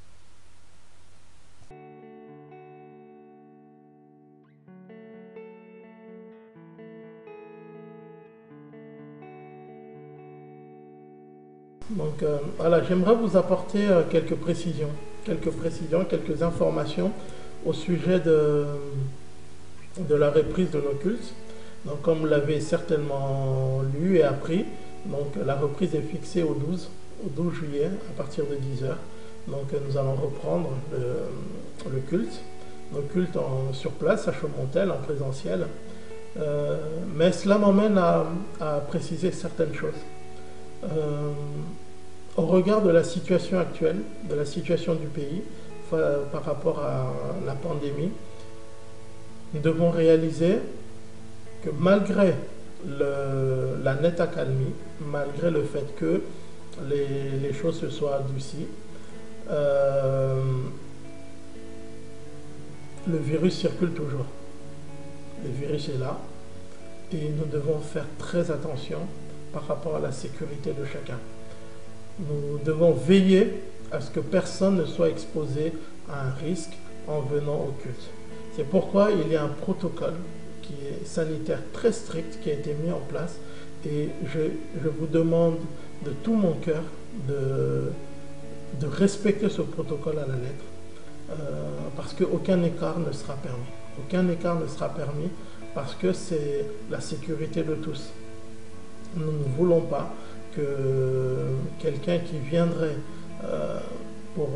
Donc voilà, j'aimerais vous apporter quelques précisions, quelques informations au sujet de la reprise de nos cultes. Donc comme vous l'avez certainement lu et appris, donc la reprise est fixée au 12 juillet à partir de 10h. Donc nous allons reprendre le culte, nos cultes sur place à Chaumontel en présentiel. Mais cela m'emmène à préciser certaines choses. Au regard de la situation actuelle, de la situation du pays par rapport à la pandémie, nous devons réaliser que malgré la nette accalmie, malgré le fait que les choses se soient adoucies, le virus circule toujours. Le virus est là et nous devons faire très attention par rapport à la sécurité de chacun. Nous devons veiller à ce que personne ne soit exposé à un risque en venant au culte. C'est pourquoi il y a un protocole qui est sanitaire très strict qui a été mis en place et je vous demande de tout mon cœur de respecter ce protocole à la lettre parce qu'aucun écart ne sera permis. Aucun écart ne sera permis parce que c'est la sécurité de tous. Nous ne voulons pas que quelqu'un qui viendrait pour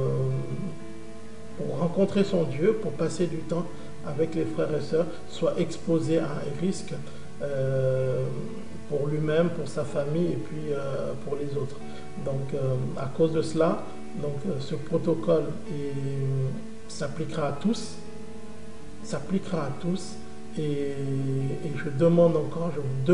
rencontrer son Dieu, pour passer du temps avec les frères et sœurs, soit exposé à un risque pour lui-même lui-même, pour sa famille et puis pour les autres. Donc à cause de cela, donc, ce protocole s'appliquera à tous, et je vous demande encore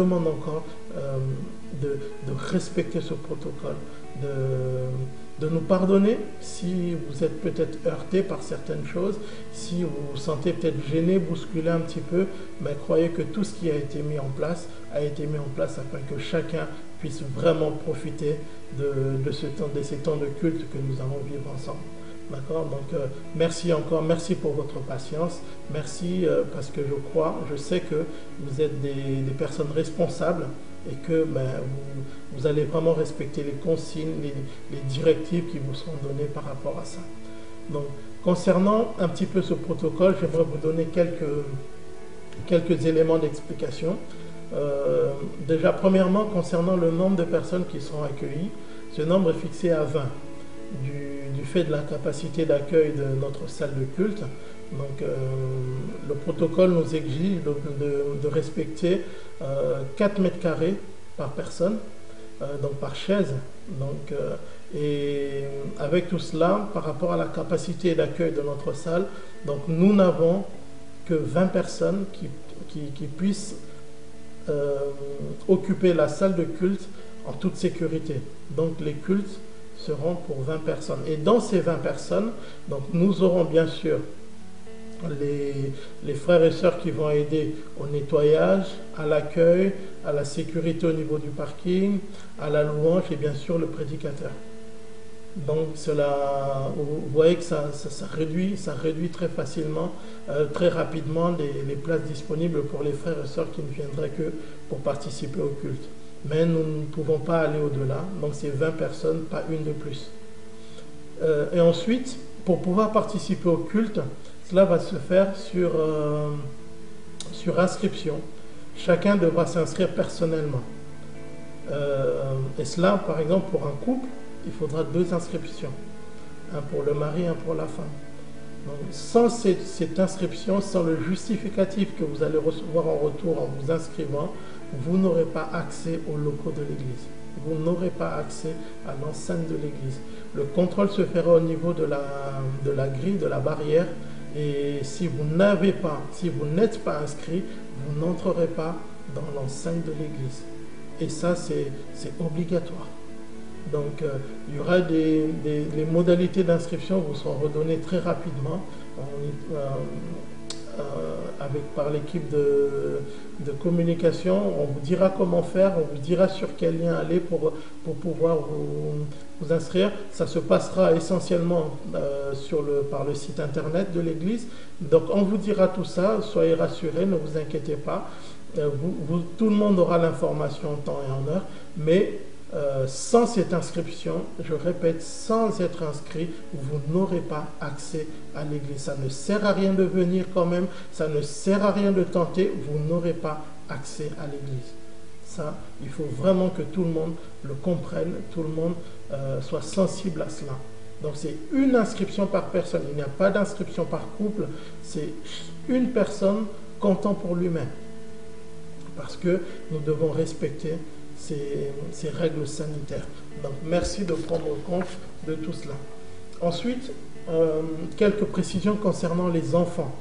de respecter ce protocole, de nous pardonner si vous êtes peut-être heurté par certaines choses, si vous vous sentez peut-être gêné, bousculé un petit peu, mais croyez que tout ce qui a été mis en place afin que chacun puisse vraiment profiter de ces temps de culte que nous allons vivre ensemble. D'accord? Donc, merci encore, merci pour votre patience, merci parce que je sais que vous êtes des personnes responsables et que vous allez vraiment respecter les consignes, les directives qui vous seront données par rapport à ça. Donc, concernant un petit peu ce protocole, j'aimerais vous donner quelques éléments d'explication. Déjà, premièrement, concernant le nombre de personnes qui seront accueillies, ce nombre est fixé à 20 du fait de la capacité d'accueil de notre salle de culte. Donc, le protocole nous exige de respecter 4 mètres carrés par personne, donc par chaise. Donc, et avec tout cela, par rapport à la capacité d'accueil de notre salle, donc nous n'avons que 20 personnes qui puissent occuper la salle de culte en toute sécurité. Donc les cultes seront pour 20 personnes. Et dans ces 20 personnes, donc nous aurons bien sûr les frères et sœurs qui vont aider au nettoyage, à l'accueil, à la sécurité au niveau du parking, à la louange et bien sûr le prédicateur. Donc cela, vous voyez que ça réduit très facilement, très rapidement les places disponibles pour les frères et sœurs qui ne viendraient que pour participer au culte. Mais nous ne pouvons pas aller au-delà, donc c'est 20 personnes, pas une de plus. Et ensuite, pour pouvoir participer au culte, cela va se faire sur inscription. Chacun devra s'inscrire personnellement. Et cela, par exemple, pour un couple, il faudra 2 inscriptions. Un pour le mari, un pour la femme. Donc, sans cette inscription, sans le justificatif que vous allez recevoir en retour en vous inscrivant, vous n'aurez pas accès aux locaux de l'église. Vous n'aurez pas accès à l'enceinte de l'église. Le contrôle se fera au niveau de la grille, de la barrière. Et si vous n'êtes pas inscrit, vous n'entrerez pas dans l'enceinte de l'église. Et ça, c'est obligatoire. Donc, il y aura les modalités d'inscription vous seront redonnées très rapidement par l'équipe de communication. On vous dira comment faire, on vous dira sur quel lien aller pour pouvoir vous inscrire. Ça se passera essentiellement par le site internet de l'église. Donc, on vous dira tout ça, soyez rassurés, ne vous inquiétez pas. Tout le monde aura l'information en temps et en heure, mais sans cette inscription, je répète, sans être inscrit, vous n'aurez pas accès à l'église. Ça ne sert à rien de venir quand même, ça ne sert à rien de tenter, vous n'aurez pas accès à l'église. Ça, il faut vraiment que tout le monde le comprenne, tout le monde soit sensible à cela. Donc c'est une inscription par personne, il n'y a pas d'inscription par couple, c'est une personne comptant pour lui-même. Parce que nous devons respecter ces règles sanitaires. Donc merci de prendre compte de tout cela. Ensuite, quelques précisions concernant les enfants.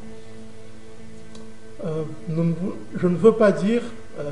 Je ne veux pas dire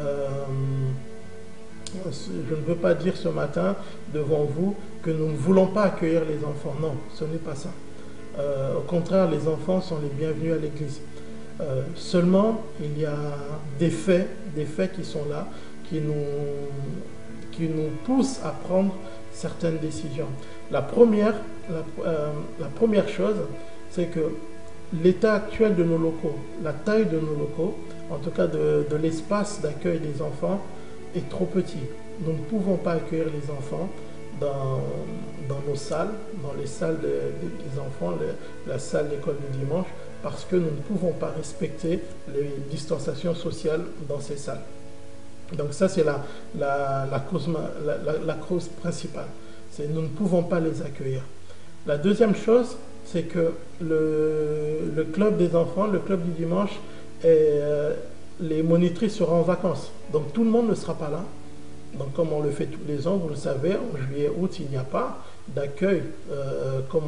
ce matin devant vous que nous ne voulons pas accueillir les enfants. Non, ce n'est pas ça. Au contraire, les enfants sont les bienvenus à l'église. Seulement, il y a des faits qui sont là, qui nous poussent à prendre certaines décisions. La première chose, c'est que l'état actuel de nos locaux, la taille de nos locaux, en tout cas de l'espace d'accueil des enfants, est trop petit. Nous ne pouvons pas accueillir les enfants dans nos salles, dans les salles des enfants, la salle d'école du dimanche, parce que nous ne pouvons pas respecter les distanciations sociales dans ces salles. Donc ça, c'est la cause principale. Nous ne pouvons pas les accueillir. La deuxième chose, c'est que le club des enfants, le club du dimanche, les monitrices seront en vacances. Donc tout le monde ne sera pas là. Donc comme on le fait tous les ans, vous le savez, en juillet, août, il n'y a pas d'accueil comme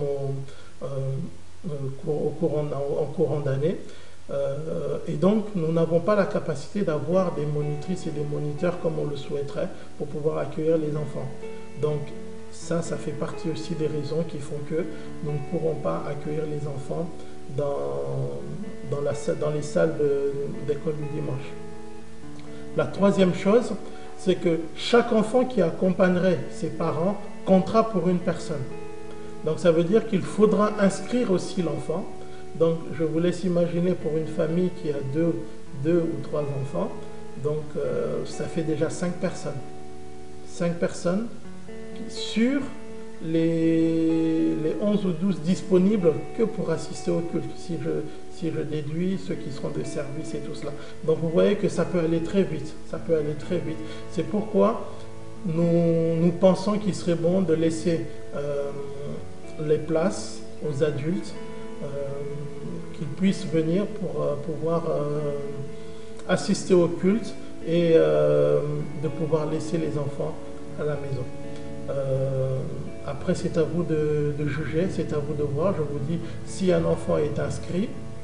en courant d'année. Et donc, nous n'avons pas la capacité d'avoir des monitrices et des moniteurs comme on le souhaiterait pour pouvoir accueillir les enfants. Donc, ça fait partie aussi des raisons qui font que nous ne pourrons pas accueillir les enfants dans les salles d'école du dimanche. La troisième chose, c'est que chaque enfant qui accompagnerait ses parents comptera pour une personne. Donc, ça veut dire qu'il faudra inscrire aussi l'enfant. Donc, je vous laisse imaginer pour une famille qui a deux ou trois enfants, donc ça fait déjà 5 personnes. 5 personnes sur les 11 ou 12 disponibles que pour assister au culte, si je déduis ceux qui seront de service et tout cela. Donc, vous voyez que ça peut aller très vite, ça peut aller très vite. C'est pourquoi nous pensons qu'il serait bon de laisser les places aux adultes, qu'ils puissent venir pour pouvoir assister au culte et de pouvoir laisser les enfants à la maison. Après, c'est à vous de juger, c'est à vous de voir. Je vous dis, si un enfant est inscrit,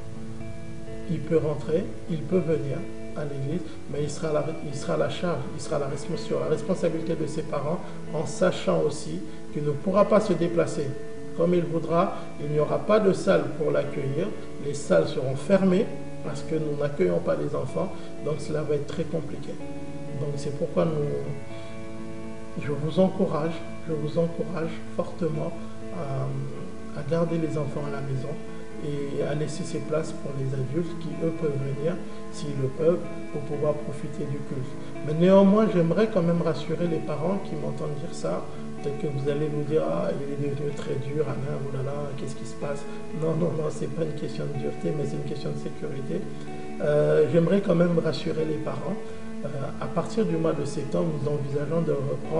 il peut rentrer, il peut venir à l'église, mais il sera à la charge, il sera sur la responsabilité de ses parents, en sachant aussi qu'il ne pourra pas se déplacer comme il voudra. Il n'y aura pas de salle pour l'accueillir, les salles seront fermées parce que nous n'accueillons pas les enfants, donc cela va être très compliqué. Donc c'est pourquoi je vous encourage fortement à garder les enfants à la maison et à laisser ces places pour les adultes qui, eux, peuvent venir, s'ils le peuvent, pour pouvoir profiter du culte. Mais néanmoins, j'aimerais quand même rassurer les parents qui m'entendent dire ça. Peut-être que vous allez nous dire, ah, il est devenu très dur, Alain, oh là là, qu'est-ce qui se passe? Non, c'est pas une question de dureté, mais c'est une question de sécurité. J'aimerais quand même rassurer les parents. À partir du mois de septembre, nous envisageons de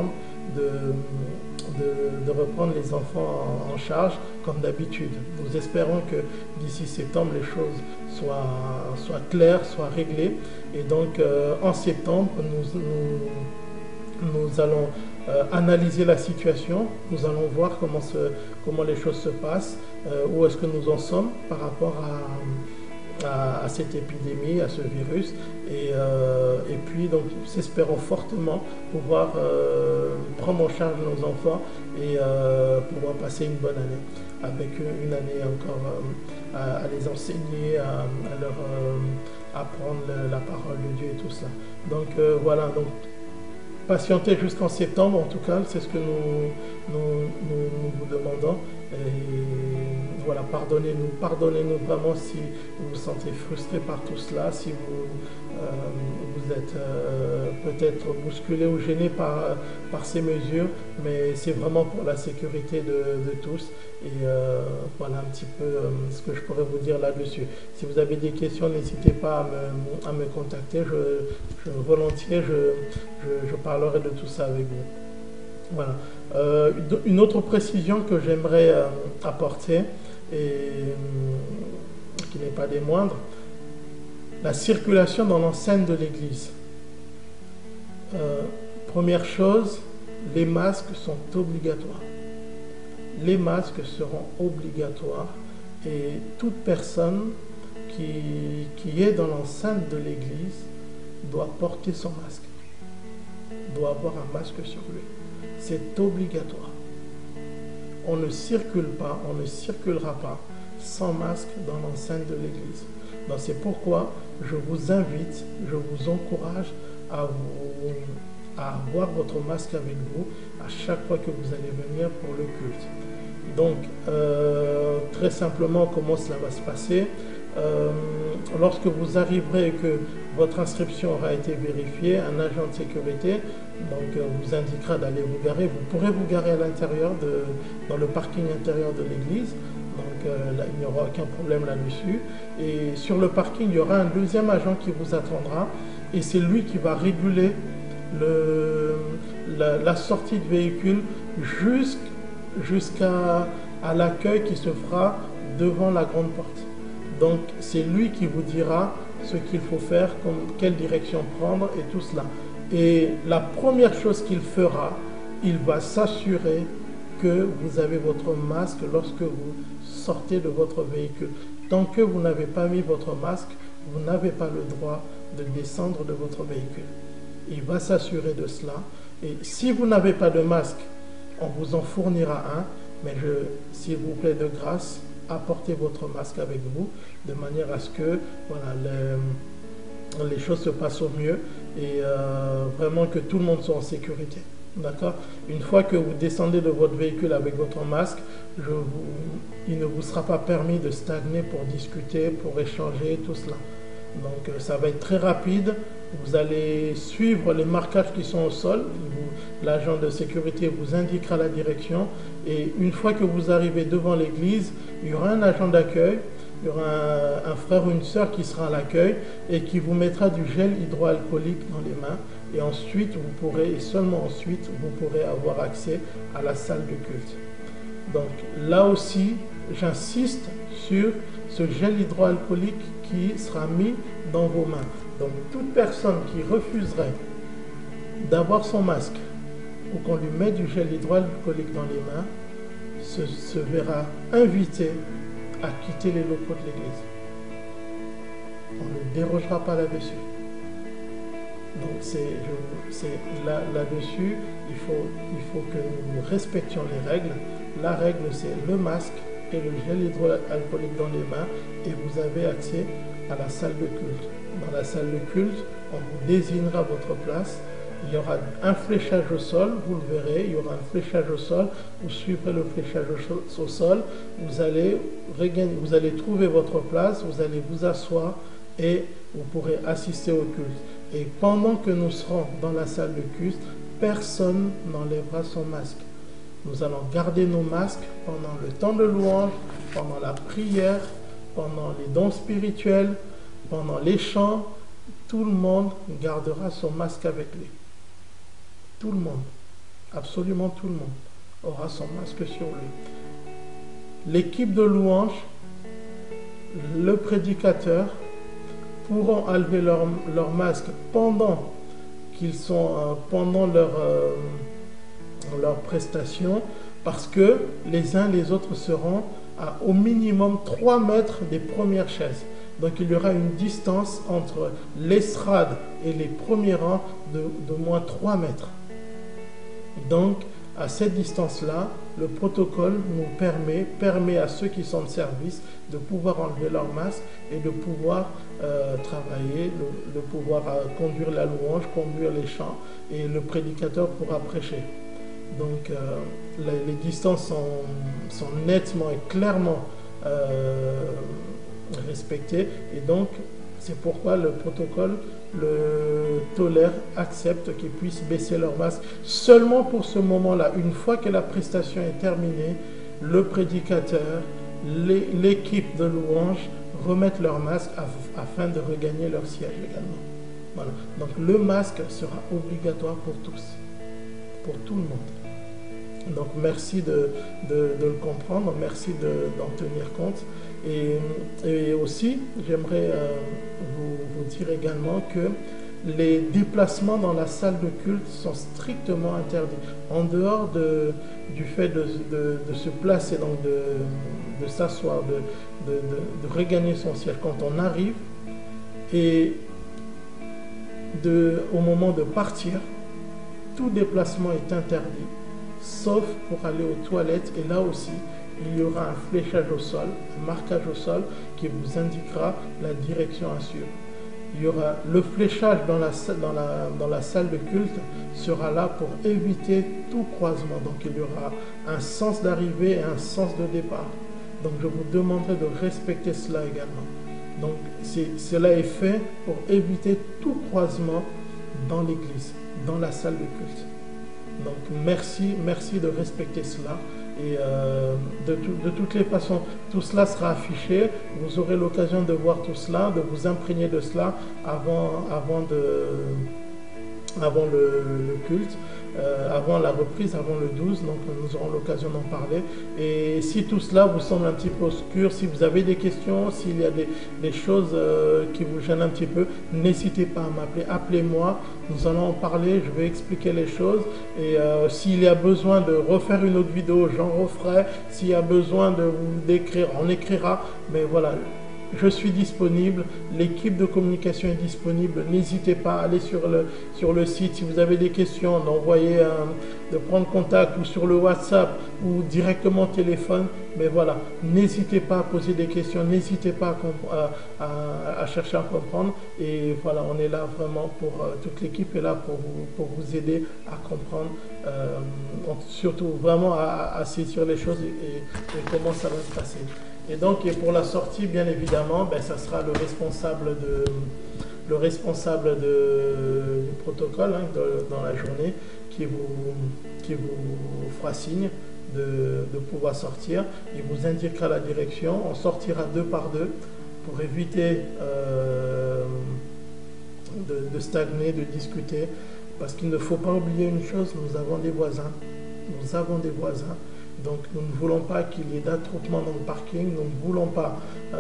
reprendre les enfants en charge comme d'habitude. Nous espérons que d'ici septembre, les choses soient claires, soient réglées. Et donc, en septembre, nous allons analyser la situation, nous allons voir comment les choses se passent, où est-ce que nous en sommes par rapport à cette épidémie, à ce virus, et puis donc nous espérons fortement pouvoir prendre en charge nos enfants et pouvoir passer une bonne année, avec une année encore à les enseigner, à leur apprendre la parole de Dieu et tout ça. Donc voilà, donc patienter jusqu'en septembre, en tout cas, c'est ce que nous vous demandons. Et voilà, pardonnez-nous vraiment si vous vous sentez frustré par tout cela, si vous êtes peut-être bousculé ou gêné par ces mesures, mais c'est vraiment pour la sécurité de tous. Et voilà un petit peu ce que je pourrais vous dire là-dessus. Si vous avez des questions, n'hésitez pas à me contacter. Volontiers, je parlerai de tout ça avec vous. Voilà. Une autre précision que j'aimerais apporter, et qui n'est pas des moindres, la circulation dans l'enceinte de l'église. Première chose, les masques sont obligatoires. Les masques seront obligatoires et toute personne qui est dans l'enceinte de l'église doit porter son masque, doit avoir un masque sur lui. C'est obligatoire. On ne circule pas, on ne circulera pas sans masque dans l'enceinte de l'église. Donc c'est pourquoi je vous invite, je vous encourage à avoir votre masque avec vous à chaque fois que vous allez venir pour le culte. Donc, très simplement, comment cela va se passer? Lorsque vous arriverez et que votre inscription aura été vérifiée, un agent de sécurité vous indiquera d'aller vous garer. Vous pourrez vous garer à l'intérieur, dans le parking intérieur de l'église. Donc là, il n'y aura aucun problème là-dessus. Et sur le parking, il y aura un deuxième agent qui vous attendra. Et c'est lui qui va réguler la sortie de véhicule jusqu'à l'accueil qui se fera devant la grande porte. Donc c'est lui qui vous dira ce qu'il faut faire, quelle direction prendre et tout cela. Et la première chose qu'il fera, il va s'assurer que vous avez votre masque lorsque vous sortez de votre véhicule. Tant que vous n'avez pas mis votre masque, vous n'avez pas le droit de descendre de votre véhicule. Il va s'assurer de cela. Et si vous n'avez pas de masque, on vous en fournira un. Mais s'il vous plaît, de grâce, apportez votre masque avec vous, de manière à ce que voilà, les choses se passent au mieux et vraiment que tout le monde soit en sécurité. D'accord? Une fois que vous descendez de votre véhicule avec votre masque, il ne vous sera pas permis de stagner pour discuter, pour échanger, tout cela. Donc ça va être très rapide. Vous allez suivre les marquages qui sont au sol. L'agent de sécurité vous indiquera la direction. Et une fois que vous arrivez devant l'église, il y aura un agent d'accueil. Il y aura un frère ou une sœur qui sera à l'accueil et qui vous mettra du gel hydroalcoolique dans les mains. Et ensuite, vous pourrez, et seulement ensuite, vous pourrez avoir accès à la salle de culte. Donc là aussi, j'insiste sur ce gel hydroalcoolique qui sera mis dans vos mains. Donc toute personne qui refuserait d'avoir son masque ou qu'on lui mette du gel hydroalcoolique dans les mains se verra invité à quitter les locaux de l'église. On ne dérogera pas là-dessus. Donc là-dessus, il faut que nous respections les règles. La règle, c'est le masque et le gel hydroalcoolique dans les mains et vous avez accès à la salle de culte. Dans la salle de culte, on vous désignera votre place. Il y aura un fléchage au sol, vous le verrez, il y aura un fléchage au sol, vous suivrez le fléchage au sol, vous allez trouver votre place, vous allez vous asseoir et vous pourrez assister au culte. Et pendant que nous serons dans la salle de culte, personne n'enlèvera son masque. Nous allons garder nos masques pendant le temps de louange, pendant la prière, pendant les dons spirituels, pendant les chants. Tout le monde gardera son masque avec lui. Tout le monde, absolument tout le monde, aura son masque sur lui. L'équipe de louange, le prédicateur, pourront enlever leur masque pendant leur prestation, parce que les uns les autres seront à au minimum 3 mètres des premières chaises. Donc il y aura une distance entre l'estrade et les premiers rangs de moins 3 mètres. Donc à cette distance-là, le protocole nous permet à ceux qui sont de service de pouvoir enlever leur masque et de pouvoir travailler, de pouvoir conduire la louange, conduire les chants, et le prédicateur pourra prêcher. Donc les distances sont nettement et clairement respectées, et donc c'est pourquoi le protocole le tolère, accepte qu'ils puissent baisser leur masque seulement pour ce moment-là. Une fois que la prestation est terminée, le prédicateur, l'équipe de louange remettent leur masque afin de regagner leur siège également. Voilà. Donc le masque sera obligatoire pour tous, pour tout le monde. Donc merci de le comprendre, merci d'en tenir compte. Et aussi, j'aimerais vous dire également que les déplacements dans la salle de culte sont strictement interdits. En dehors du fait de se placer, donc de s'asseoir, de regagner son siège quand on arrive, et au moment de partir, tout déplacement est interdit, sauf pour aller aux toilettes. Et là aussi, il y aura un fléchage au sol, un marquage au sol qui vous indiquera la direction à suivre. Il y aura le fléchage dans la salle de culte sera là pour éviter tout croisement. Donc il y aura un sens d'arrivée et un sens de départ. Donc je vous demanderai de respecter cela également. Donc cela est fait pour éviter tout croisement dans l'église, dans la salle de culte. Donc merci de respecter cela. Et de toutes les façons, tout cela sera affiché. Vous aurez l'occasion de voir tout cela, de vous imprégner de cela avant avant le culte, avant la reprise, avant le 12, donc nous aurons l'occasion d'en parler. Et si tout cela vous semble un petit peu obscur, si vous avez des questions, s'il y a des choses qui vous gênent un petit peu, n'hésitez pas à m'appeler, appelez-moi, nous allons en parler, je vais expliquer les choses. Et s'il y a besoin de refaire une autre vidéo, j'en referai. S'il y a besoin d'écrire, on écrira, mais voilà. Je suis disponible, l'équipe de communication est disponible, n'hésitez pas à aller sur le site si vous avez des questions, d'envoyer, de prendre contact ou sur le WhatsApp ou directement au téléphone, mais voilà, n'hésitez pas à poser des questions, n'hésitez pas à chercher à comprendre et voilà, on est là vraiment pour, toute l'équipe est là pour vous aider à comprendre, surtout vraiment à saisir les choses et comment ça va se passer. Et donc, et pour la sortie, bien évidemment, ben, ça sera le responsable du protocole dans la journée qui vous fera signe de pouvoir sortir. Il vous indiquera la direction. On sortira 2 par 2 pour éviter de stagner, de discuter. Parce qu'il ne faut pas oublier une chose, nous avons des voisins. Nous avons des voisins. Donc nous ne voulons pas qu'il y ait d'attroupement dans le parking, nous ne voulons pas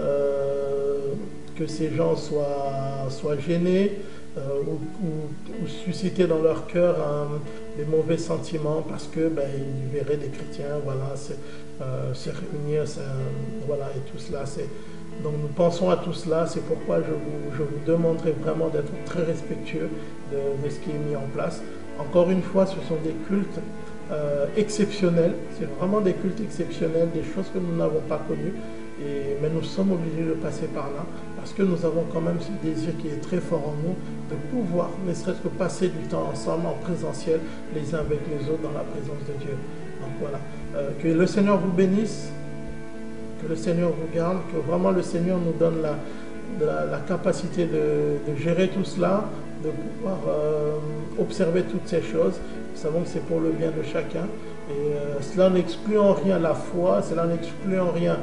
que ces gens soient gênés ou susciter dans leur cœur des mauvais sentiments parce que ils verraient des chrétiens, voilà, se réunir, voilà, et tout cela. Donc nous pensons à tout cela, c'est pourquoi je vous demanderai vraiment d'être très respectueux de ce qui est mis en place. Encore une fois, ce sont des cultes exceptionnels, c'est vraiment des cultes exceptionnels, des choses que nous n'avons pas connues, mais nous sommes obligés de passer par là parce que nous avons quand même ce désir qui est très fort en nous de pouvoir, ne serait-ce que passer du temps ensemble en présentiel, les uns avec les autres dans la présence de Dieu. Donc voilà, que le Seigneur vous bénisse, que le Seigneur vous garde, que vraiment le Seigneur nous donne la capacité de gérer tout cela, de pouvoir observer toutes ces choses. Nous savons que c'est pour le bien de chacun. Et cela n'exclut en rien la foi, cela n'exclut en rien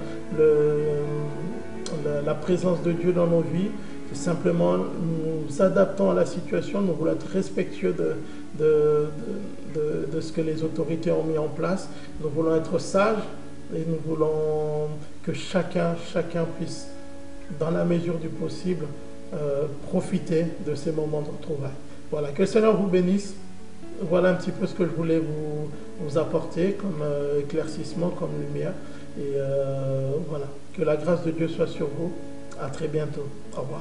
la présence de Dieu dans nos vies. C'est simplement nous adaptons à la situation, nous voulons être respectueux de ce que les autorités ont mis en place. Nous voulons être sages et nous voulons que chacun puisse, dans la mesure du possible, profiter de ces moments de retrouvailles. Voilà, que le Seigneur vous bénisse. Voilà un petit peu ce que je voulais vous apporter comme éclaircissement, comme lumière. Et voilà, que la grâce de Dieu soit sur vous. À très bientôt. Au revoir.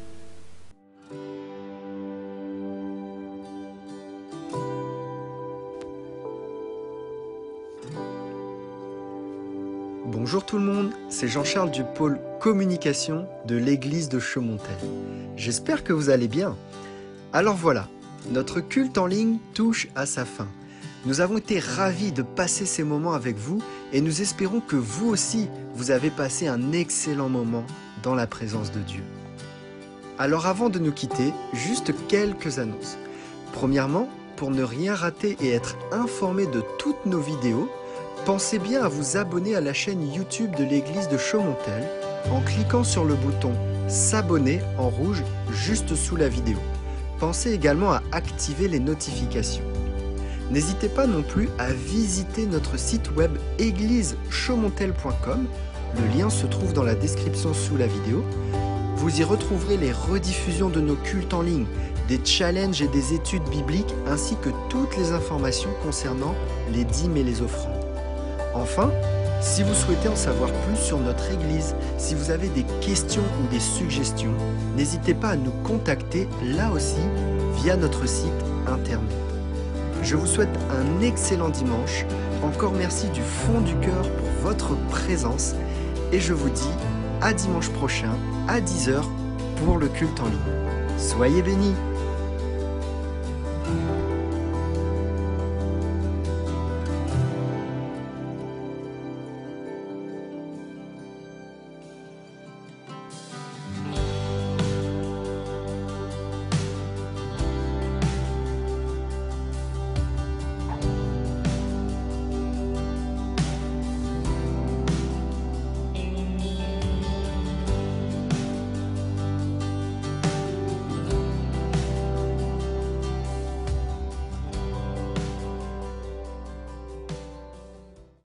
Bonjour tout le monde, c'est Jean-Charles du pôle communication de l'église de Chaumontel. J'espère que vous allez bien. Alors voilà, notre culte en ligne touche à sa fin. Nous avons été ravis de passer ces moments avec vous et nous espérons que vous aussi, vous avez passé un excellent moment dans la présence de Dieu. Alors avant de nous quitter, juste quelques annonces. Premièrement, pour ne rien rater et être informé de toutes nos vidéos, pensez bien à vous abonner à la chaîne YouTube de l'église de Chaumontel en cliquant sur le bouton « S'abonner » en rouge juste sous la vidéo. Pensez également à activer les notifications. N'hésitez pas non plus à visiter notre site web égliseschaumontel.com. Le lien se trouve dans la description sous la vidéo. Vous y retrouverez les rediffusions de nos cultes en ligne, des challenges et des études bibliques ainsi que toutes les informations concernant les dîmes et les offrandes. Enfin, si vous souhaitez en savoir plus sur notre Église, si vous avez des questions ou des suggestions, n'hésitez pas à nous contacter là aussi via notre site internet. Je vous souhaite un excellent dimanche, encore merci du fond du cœur pour votre présence et je vous dis à dimanche prochain à 10h pour le culte en ligne. Soyez bénis!